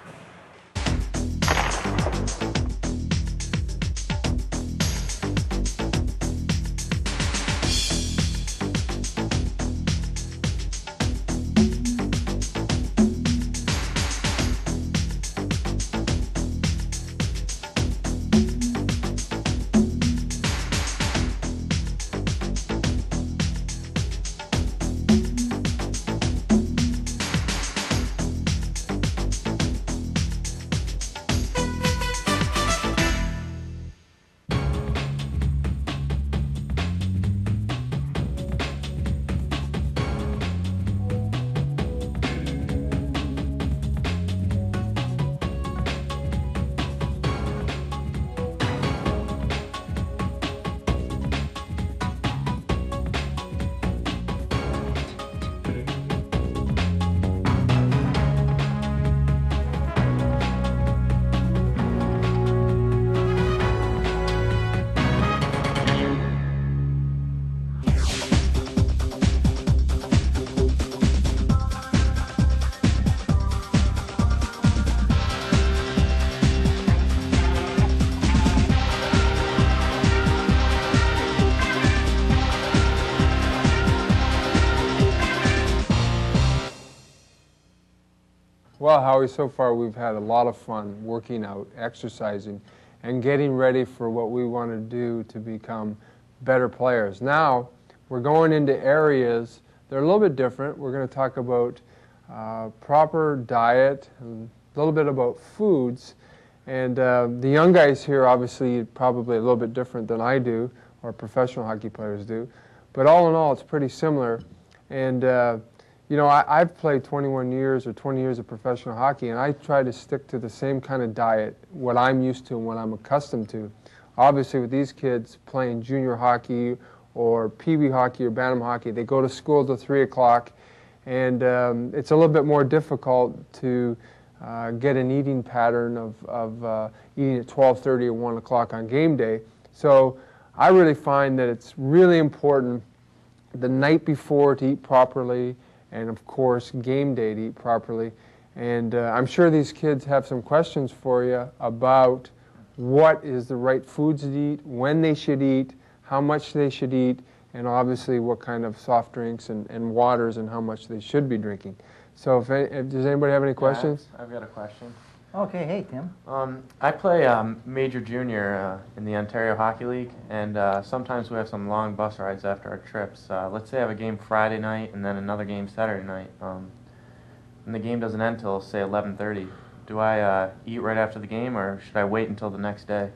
Well, Howie, so far we've had a lot of fun working out, exercising, and getting ready for what we want to do to become better players. Now, we're going into areas that are a little bit different. We're going to talk about uh, proper diet, and a little bit about foods. And uh, the young guys here, obviously, probably a little bit different than I do, or professional hockey players do. But all in all, it's pretty similar. And uh, you know, I, I've played twenty-one years or twenty years of professional hockey, and I try to stick to the same kind of diet, what I'm used to and what I'm accustomed to. Obviously, with these kids playing junior hockey or P B hockey or Bantam hockey, they go to school till three o'clock, and um, it's a little bit more difficult to uh, get an eating pattern of, of uh, eating at twelve thirty or one o'clock on game day. So I really find that it's really important the night before to eat properly, and of course game day to eat properly. And uh, I'm sure these kids have some questions for you about what is the right foods to eat, when they should eat, how much they should eat, and obviously what kind of soft drinks and, and waters and how much they should be drinking. So if, if does anybody have any questions? Yeah, I've got a question. Okay, hey Tim. Um, I play um, Major Junior uh, in the Ontario Hockey League, and uh, sometimes we have some long bus rides after our trips. Uh, let's say I have a game Friday night and then another game Saturday night, um, and the game doesn't end till, say, eleven thirty. Do I uh, eat right after the game, or should I wait until the next day?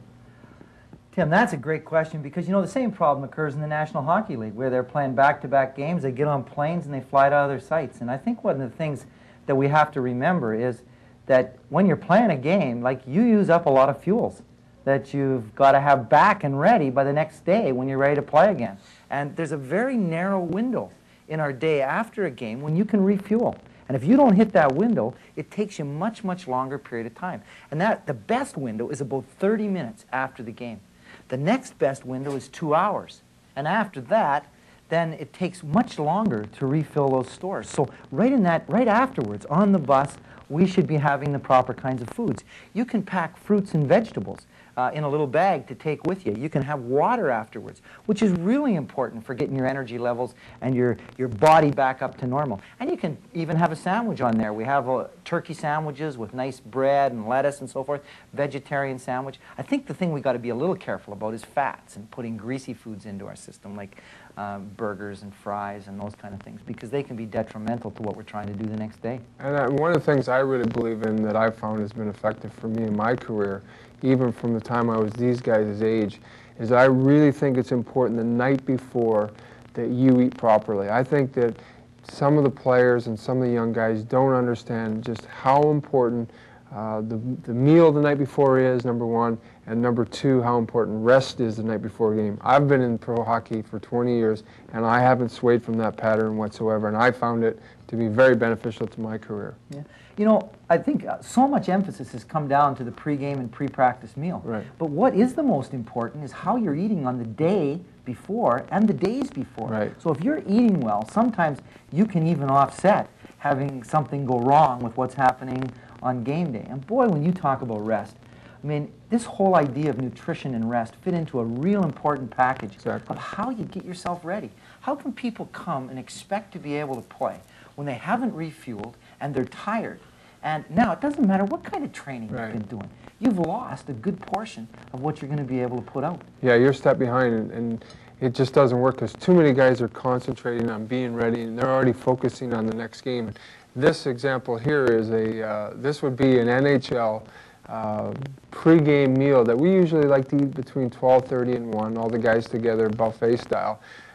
Tim, that's a great question, because you know the same problem occurs in the National Hockey League, where they're playing back-to-back games, they get on planes and they fly to other sites. And I think one of the things that we have to remember is that when you're playing a game, like, you use up a lot of fuels that you've got to have back and ready by the next day when you're ready to play again. And there's a very narrow window in our day after a game when you can refuel. And if you don't hit that window, it takes you much, much longer period of time. And that the best window is about thirty minutes after the game. The next best window is two hours. And after that, then it takes much longer to refill those stores. So right in that, right afterwards, on the bus, we should be having the proper kinds of foods. You can pack fruits and vegetables uh, in a little bag to take with you. You can have water afterwards, which is really important for getting your energy levels and your, your body back up to normal. And you can even have a sandwich on there. We have uh, turkey sandwiches with nice bread and lettuce and so forth, vegetarian sandwich. I think the thing we got to be a little careful about is fats and putting greasy foods into our system, like Um, burgers and fries and those kind of things, because they can be detrimental to what we're trying to do the next day. And uh, one of the things I really believe in that I've found has been effective for me in my career, even from the time I was these guys' age, is that I really think it's important the night before that you eat properly. I think that some of the players and some of the young guys don't understand just how important uh, the, the meal the night before is, number one, and number two, how important rest is the night before a game. I've been in pro hockey for twenty years, and I haven't swayed from that pattern whatsoever, and I found it to be very beneficial to my career. Yeah. You know, I think uh, so much emphasis has come down to the pregame and pre-practice meal. Right. But what is the most important is how you're eating on the day before and the days before. Right. So if you're eating well, sometimes you can even offset having something go wrong with what's happening on game day. And boy, when you talk about rest, I mean, this whole idea of nutrition and rest fit into a real important package Exactly. of how you get yourself ready. How can people come and expect to be able to play when they haven't refueled and they're tired? And now, it doesn't matter what kind of training Right. you've been doing. You've lost a good portion of what you're going to be able to put out. Yeah, you're a step behind, and, and it just doesn't work because too many guys are concentrating on being ready, and they're already focusing on the next game. And this example here is a, uh, this would be an N H L uh, pre-game meal that we usually like to eat between twelve thirty and one, all the guys together, buffet style.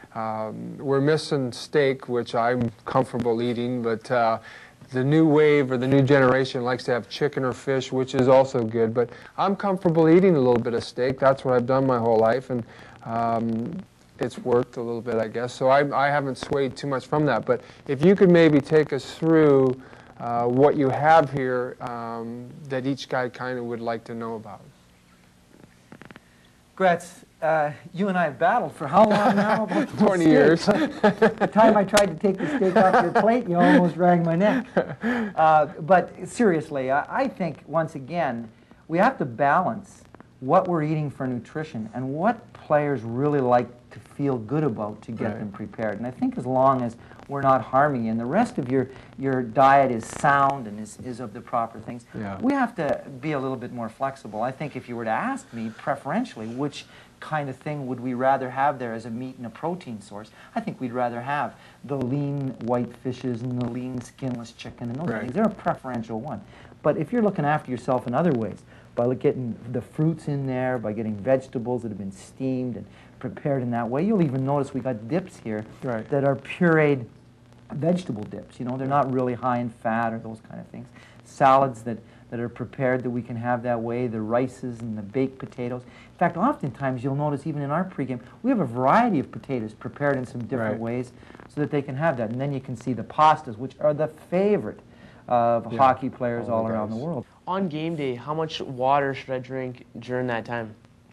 Um, we're missing steak, which I'm comfortable eating, but uh, the new wave or the new generation likes to have chicken or fish, which is also good. But I'm comfortable eating a little bit of steak. That's what I've done my whole life, and um, it's worked a little bit, I guess. So I, I haven't swayed too much from that. But if you could maybe take us through uh, what you have here um, that each guy kind of would like to know about. Gretz, uh, you and I have battled for how long now? About the twenty steak. years. The time I tried to take the steak off your plate, you almost rang my neck. Uh, but seriously, I, I think, once again, we have to balance what we're eating for nutrition and what players really like to feel good about to get Right. them prepared. And I think as long as we're not harming you and the rest of your, your diet is sound and is, is of the proper things, Yeah. we have to be a little bit more flexible. I think if you were to ask me preferentially which kind of thing would we rather have there as a meat and a protein source, I think we'd rather have the lean white fishes and the lean skinless chicken and those Right. things. They're a preferential one. But if you're looking after yourself in other ways, by getting the fruits in there, by getting vegetables that have been steamed and prepared in that way, you'll even notice we got dips here Right. that are pureed vegetable dips. You know, they're not really high in fat or those kind of things. Salads that, that are prepared that we can have that way, the rices and the baked potatoes. In fact, oftentimes you'll notice even in our pregame, we have a variety of potatoes prepared in some different Right. ways so that they can have that. And then you can see the pastas, which are the favorite of Yeah, hockey players all all the around the guys. world. On game day, how much water should I drink during that time?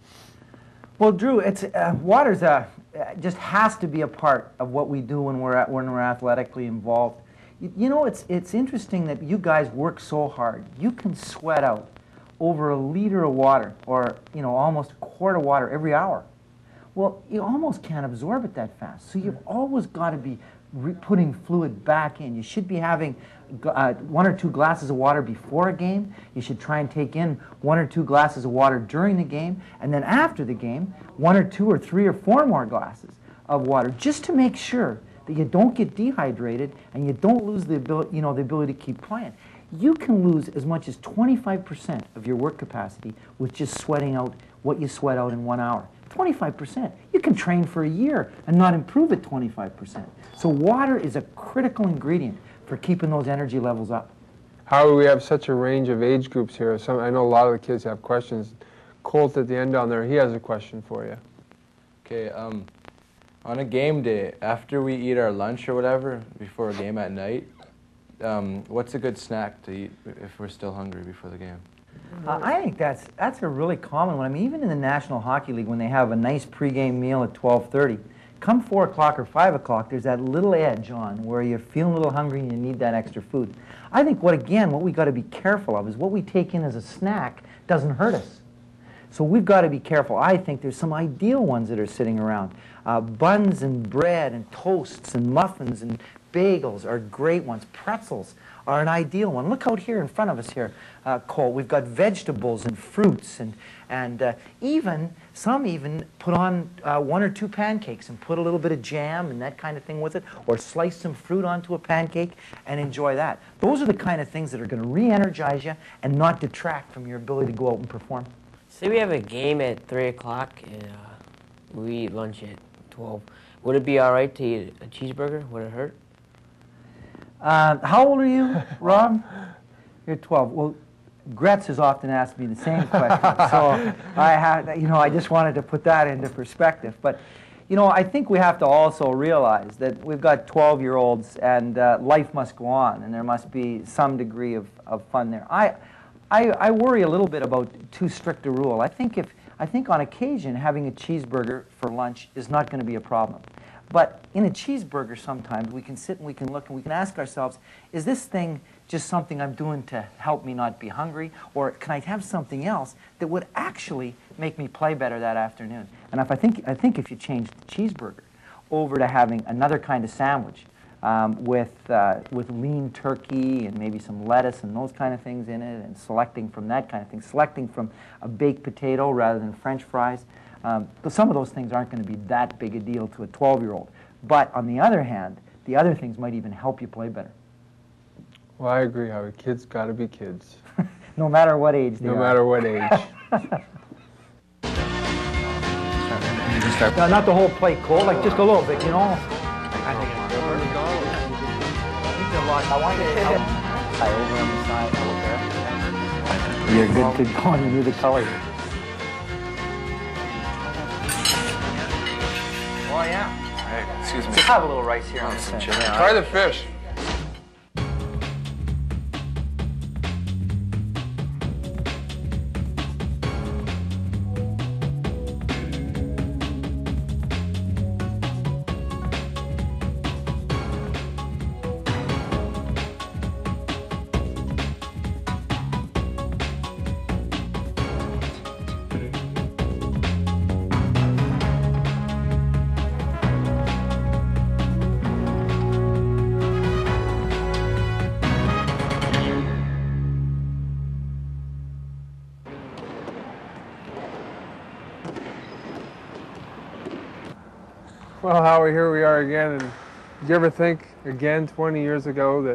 Well, Drew, it's uh, water's a uh, just has to be a part of what we do when we're at, when we're athletically involved. You, you know, it's it's interesting that you guys work so hard. You can sweat out over a liter of water, or you know, almost a quart of water every hour. Well, you almost can't absorb it that fast. So you've always got to be re putting fluid back in. You should be having uh, one or two glasses of water before a game. You should try and take in one or two glasses of water during the game, and then after the game, one or two or three or four more glasses of water, just to make sure that you don't get dehydrated and you don't lose the ability, you know, the ability to keep playing. You can lose as much as twenty-five percent of your work capacity with just sweating out what you sweat out in one hour. twenty-five percent. You can train for a year and not improve at twenty-five percent. So water is a critical ingredient for keeping those energy levels up. How do we have such a range of age groups here? Some, I know a lot of the kids have questions. Colt at the end down there, he has a question for you. Okay, um, on a game day, after we eat our lunch or whatever, before a game at night, um, what's a good snack to eat if we're still hungry before the game? Uh, I think that's that's a really common one. I mean, even in the National Hockey League, when they have a nice pregame meal at twelve thirty, come four o'clock or five o'clock, there's that little edge on where you're feeling a little hungry and you need that extra food. I think what, again, what we got to be careful of is what we take in as a snack doesn't hurt us. So we've got to be careful. I think there's some ideal ones that are sitting around. Uh, buns and bread and toasts and muffins and bagels are great ones. Pretzels are an ideal one. Look out here in front of us here, uh, Cole. We've got vegetables and fruits, and, and uh, even, some even put on uh, one or two pancakes and put a little bit of jam and that kind of thing with it, or slice some fruit onto a pancake and enjoy that. Those are the kind of things that are going to re-energize you and not detract from your ability to go out and perform. Say we have a game at three o'clock and uh, we eat lunch at twelve. Would it be all right to eat a cheeseburger? Would it hurt? Uh, how old are you, Rob? You're twelve. Well, Gretz has often asked me the same question, so I had, you know, I just wanted to put that into perspective. But, you know, I think we have to also realize that we've got twelve-year-olds, and uh, life must go on, and there must be some degree of, of fun there. I, I, I worry a little bit about too strict a rule. I think if, I think on occasion having a cheeseburger for lunch is not going to be a problem. But in a cheeseburger sometimes we can sit and we can look and we can ask ourselves, is this thing just something I'm doing to help me not be hungry? Or can I have something else that would actually make me play better that afternoon? And if I think, I think if you change the cheeseburger over to having another kind of sandwich um, with, uh, with lean turkey and maybe some lettuce and those kind of things in it, and selecting from that kind of thing, selecting from a baked potato rather than French fries, Um, some of those things aren't going to be that big a deal to a twelve-year-old. But on the other hand, the other things might even help you play better. Well, I agree, Howie. Kids got to be kids. No matter what age they No are. matter what age. No, not the whole plate, Cole, like just a little bit, you know? I think it's good. I want you to help. Tie over on the side, over there. You're good to go and you knew the color. Oh, yeah. Hey, excuse me. Just have a little rice here on the Some side. chili. Try the fish. Well, Howie, here we are again. And did you ever think again twenty years ago that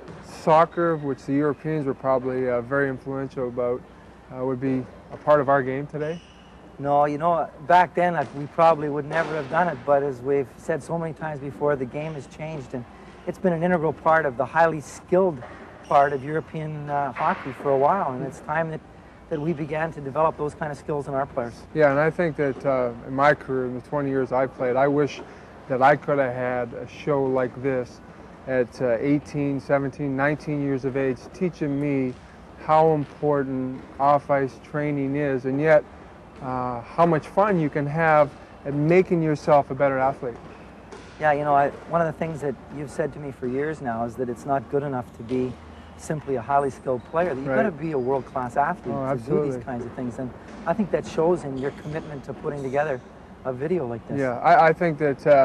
soccer, which the Europeans were probably uh, very influential about, uh, would be a part of our game today? No, you know, back then like, we probably would never have done it, but as we've said so many times before, the game has changed, and it's been an integral part of the highly skilled part of European uh, hockey for a while, and it's time that, that we began to develop those kind of skills in our players. Yeah, and I think that uh, in my career, in the twenty years I've played, I wish that I could have had a show like this at uh, eighteen, seventeen, nineteen years of age, teaching me how important off-ice training is, and yet uh, how much fun you can have at making yourself a better athlete. Yeah, you know, I, one of the things that you've said to me for years now is that it's not good enough to be simply a highly skilled player, that you've Right. got to be a world-class athlete Oh, to absolutely. do these kinds of things. And I think that shows in your commitment to putting together a video like this. Yeah, I, I think that uh,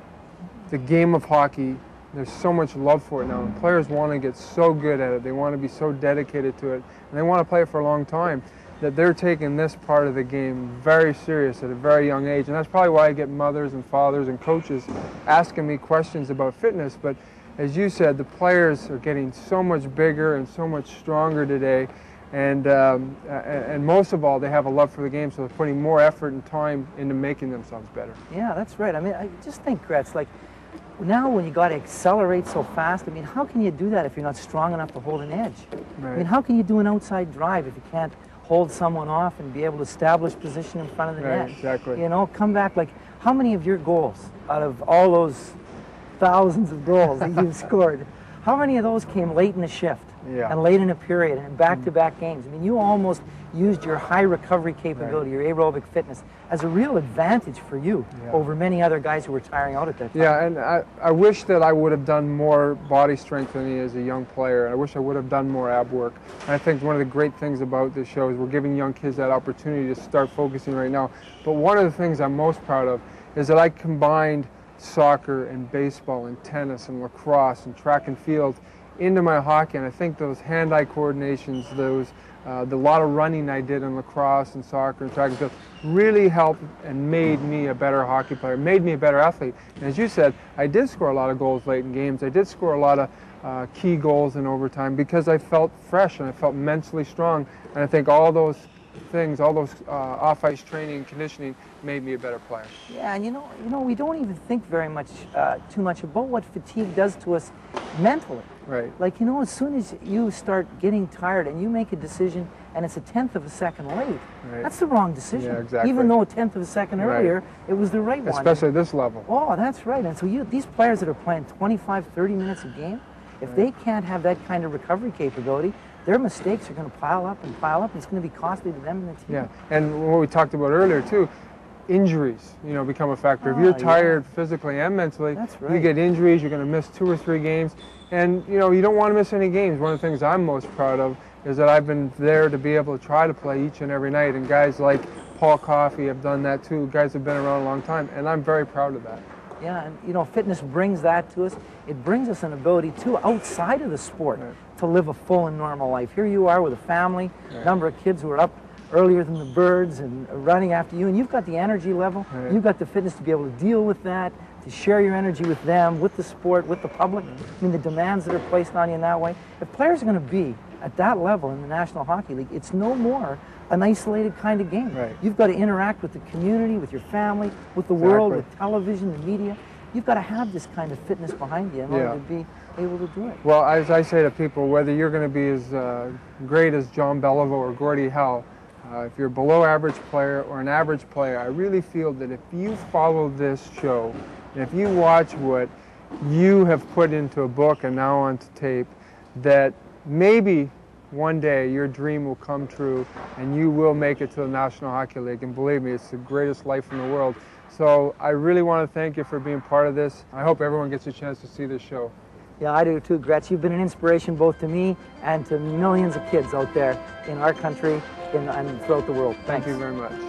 the game of hockey, there's so much love for it now, and players want to get so good at it, they want to be so dedicated to it, and they want to play it for a long time, that they're taking this part of the game very serious at a very young age. And that's probably why I get mothers and fathers and coaches asking me questions about fitness. But as you said, the players are getting so much bigger and so much stronger today, and um, and most of all, they have a love for the game, so they're putting more effort and time into making themselves better. Yeah, that's right. I mean, I just think, Gretz, like, now when you got to accelerate so fast, I mean, how can you do that if you're not strong enough to hold an edge? Right. I mean, how can you do an outside drive if you can't hold someone off and be able to establish position in front of the Right, net? exactly. You know, come back, like, how many of your goals, out of all those thousands of goals that you've scored, how many of those came late in a shift? Yeah. And late in a period and back-to-back games? I mean, you almost used your high recovery capability, Right. your aerobic fitness, as a real advantage for you Yeah. over many other guys who were tiring out at that time. Yeah, and I, I wish that I would have done more body strengthening as a young player. I wish I would have done more ab work. And I think one of the great things about this show is we're giving young kids that opportunity to start focusing right now. But one of the things I'm most proud of is that I combined soccer and baseball and tennis and lacrosse and track and field into my hockey, and I think those hand-eye coordinations, those uh, the lot of running I did in lacrosse and soccer and track and field really helped and made me a better hockey player, made me a better athlete. And as you said, I did score a lot of goals late in games. I did score a lot of uh, key goals in overtime because I felt fresh and I felt mentally strong. And I think all those things, all those uh, off-ice training and conditioning made me a better player. Yeah, and you know, you know, we don't even think very much, uh, too much about what fatigue does to us mentally. Right. Like, you know, as soon as you start getting tired and you make a decision and it's a tenth of a second late, Right. that's the wrong decision. Yeah, exactly. Even though a tenth of a second Right. earlier, it was the right one. Especially at this level. Oh, that's right. And so you, these players that are playing twenty-five, thirty minutes a game, if Right. they can't have that kind of recovery capability, their mistakes are going to pile up and pile up, and it's going to be costly to them and the team. Yeah, and what we talked about earlier too, injuries, you know, become a factor. Oh, if you're yeah. tired physically and mentally, That's you right. get injuries, you're going to miss two or three games, and you know, you don't want to miss any games. One of the things I'm most proud of is that I've been there to be able to try to play each and every night, and guys like Paul Coffey have done that too. Guys have been around a long time, and I'm very proud of that. Yeah, and you know, fitness brings that to us. It brings us an ability too, outside of the sport, Right. to live a full and normal life. Here you are with a family, Right. number of kids who are up earlier than the birds and running after you, and you've got the energy level, Right. you've got the fitness to be able to deal with that, to share your energy with them, with the sport, with the public. I mean, the demands that are placed on you in that way. If players are going to be at that level in the National Hockey League, it's no more an isolated kind of game. Right. You've got to interact with the community, with your family, with the world, Exactly. with television, the media. You've got to have this kind of fitness behind you in order Yeah. to be able to do it. Well, as I say to people, whether you're going to be as uh, great as John Beliveau or Gordie Howe, uh, if you're a below average player or an average player, I really feel that if you follow this show, and if you watch what you have put into a book and now onto tape, that maybe one day your dream will come true and you will make it to the National Hockey League. And believe me, it's the greatest life in the world. So I really want to thank you for being part of this. I hope everyone gets a chance to see this show. Yeah, I do too, Gretz. You've been an inspiration both to me and to millions of kids out there in our country in, and throughout the world. Thank Thanks. you very much.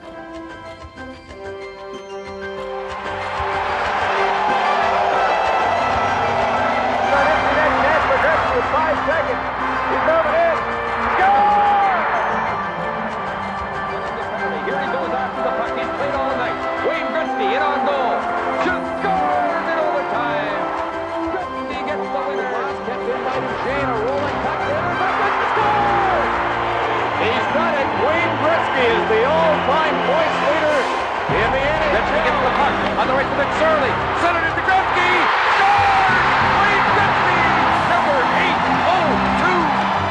Five seconds. He's coming in. Score! Here he goes after the puck. He's played all night. Wayne Gretzky in on goal. the right to McSorley. Centered it to Gretzky. Scores! Wayne Gretzky! Number eight oh two.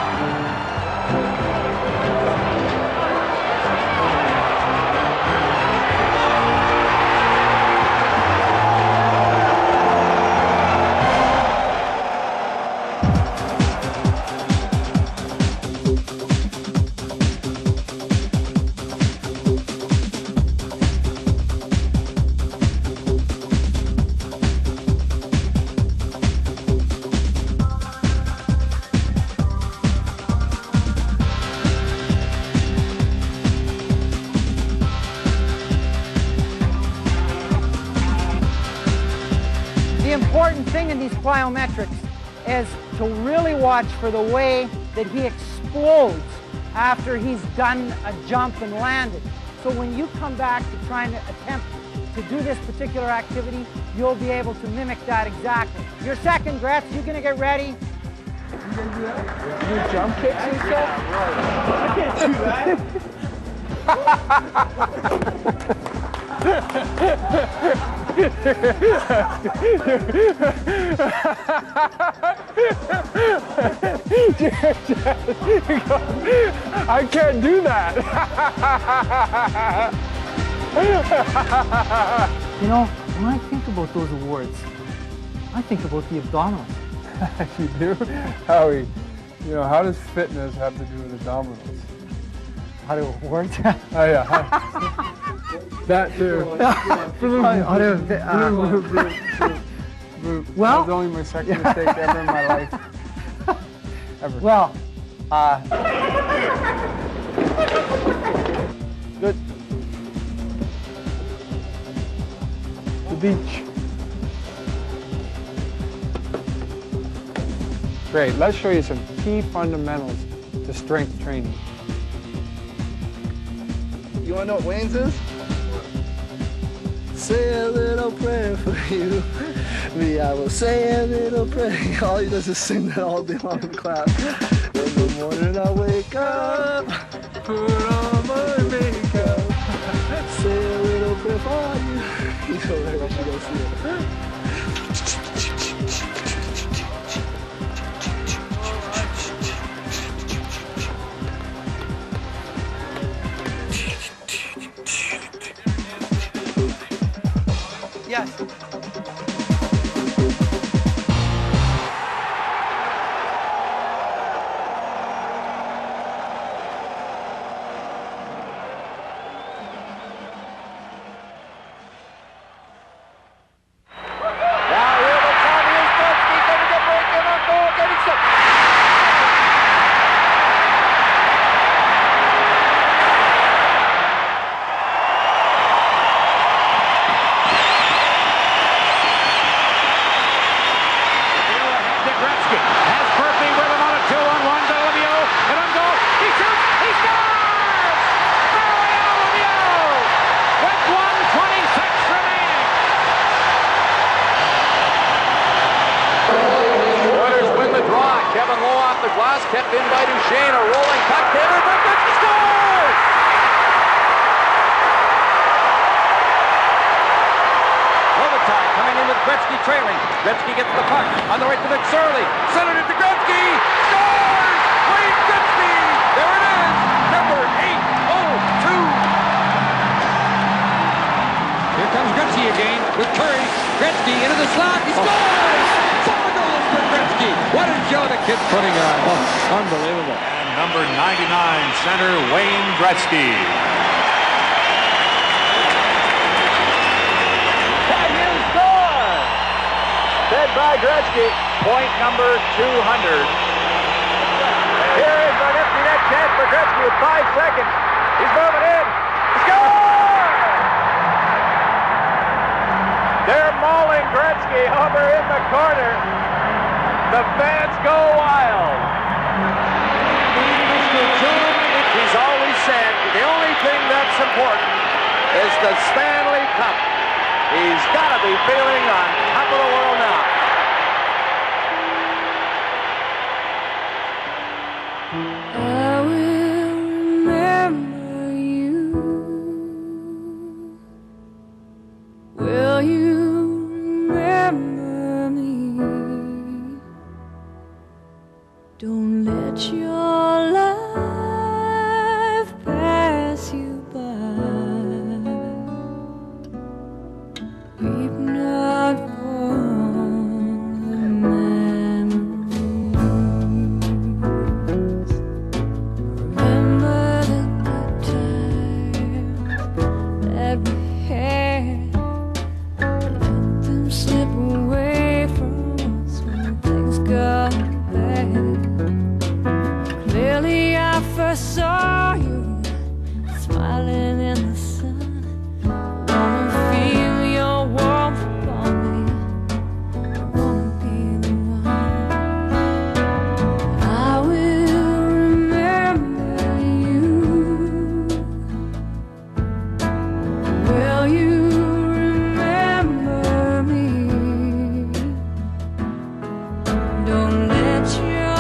The important thing in these plyometrics is to really watch for the way that he explodes after he's done a jump and landed. So when you come back to trying to attempt to do this particular activity, you'll be able to mimic that exactly. Your second, Gretz, you're gonna get ready. You gonna do that? You jump kicks and stuff? I can't do that. I can't do that. You know, when I think about those awards, I think about the abdominals. You do? Howie, you know, how does fitness have to do with abdominals? How do awards? Oh yeah. How, that too. How do, uh, Well, that was only my second mistake ever in my life. Ever. Well, uh, Good. The beach. Great. Let's show you some key fundamentals to strength training. You want to know what Wayne's is? Say a little prayer for you. Me, I will say a little prayer. All he does is sing that all day long in class. In the morning I wake up, put on my makeup, say a little prayer for you. He's over there, we should go see it. yes. Kept in by Duchesne, a rolling puck, Taylor, but Gretzky scores! Overtime coming in with Gretzky trailing. Gretzky gets the puck on the right to McSorley. Centered it to Gretzky. Scores! Wayne Gretzky! There it is! Number eight oh two. Here comes Gretzky again with Curry. Gretzky into the slot. He scores! Four goals for Gretzky. What a show the kid's putting on. Oh, unbelievable. And number ninety-nine, center Wayne Gretzky. Can you score? Fed by Gretzky. Point number two hundred. Here is an empty net chance for Gretzky with five seconds. He's moving in. Score! They're mauling Gretzky over in the corner. The fans go wild. Mister John, he's always said the only thing that's important is the Stanley Cup. He's got to be feeling on top of the world now. I will remember you. Will you? let your life pass you by. Weep not for the memories. Remember the good times that we had. Let them slip away from us when things got bad. Clearly I first saw you smiling in the sun. Wanna feel your warmth upon me. Wanna be the one. I will remember you. Will you remember me? Don't let your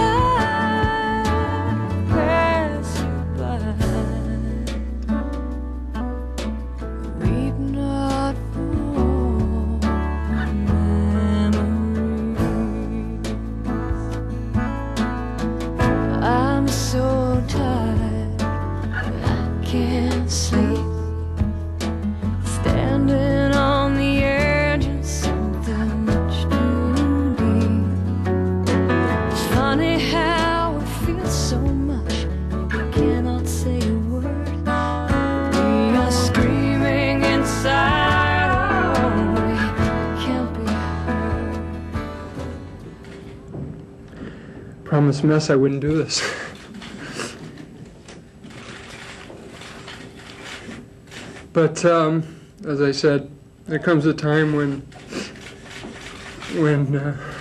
life pass you by. Weep not for memories. I'm so tired, but I can't sleep. Standing on the edge of something much too deep. It's funny how it feels so much we cannot say a word. We are screaming inside, oh, we can't be heard. Promised Mess I wouldn't do this. But um, as I said, there comes a time when when uh,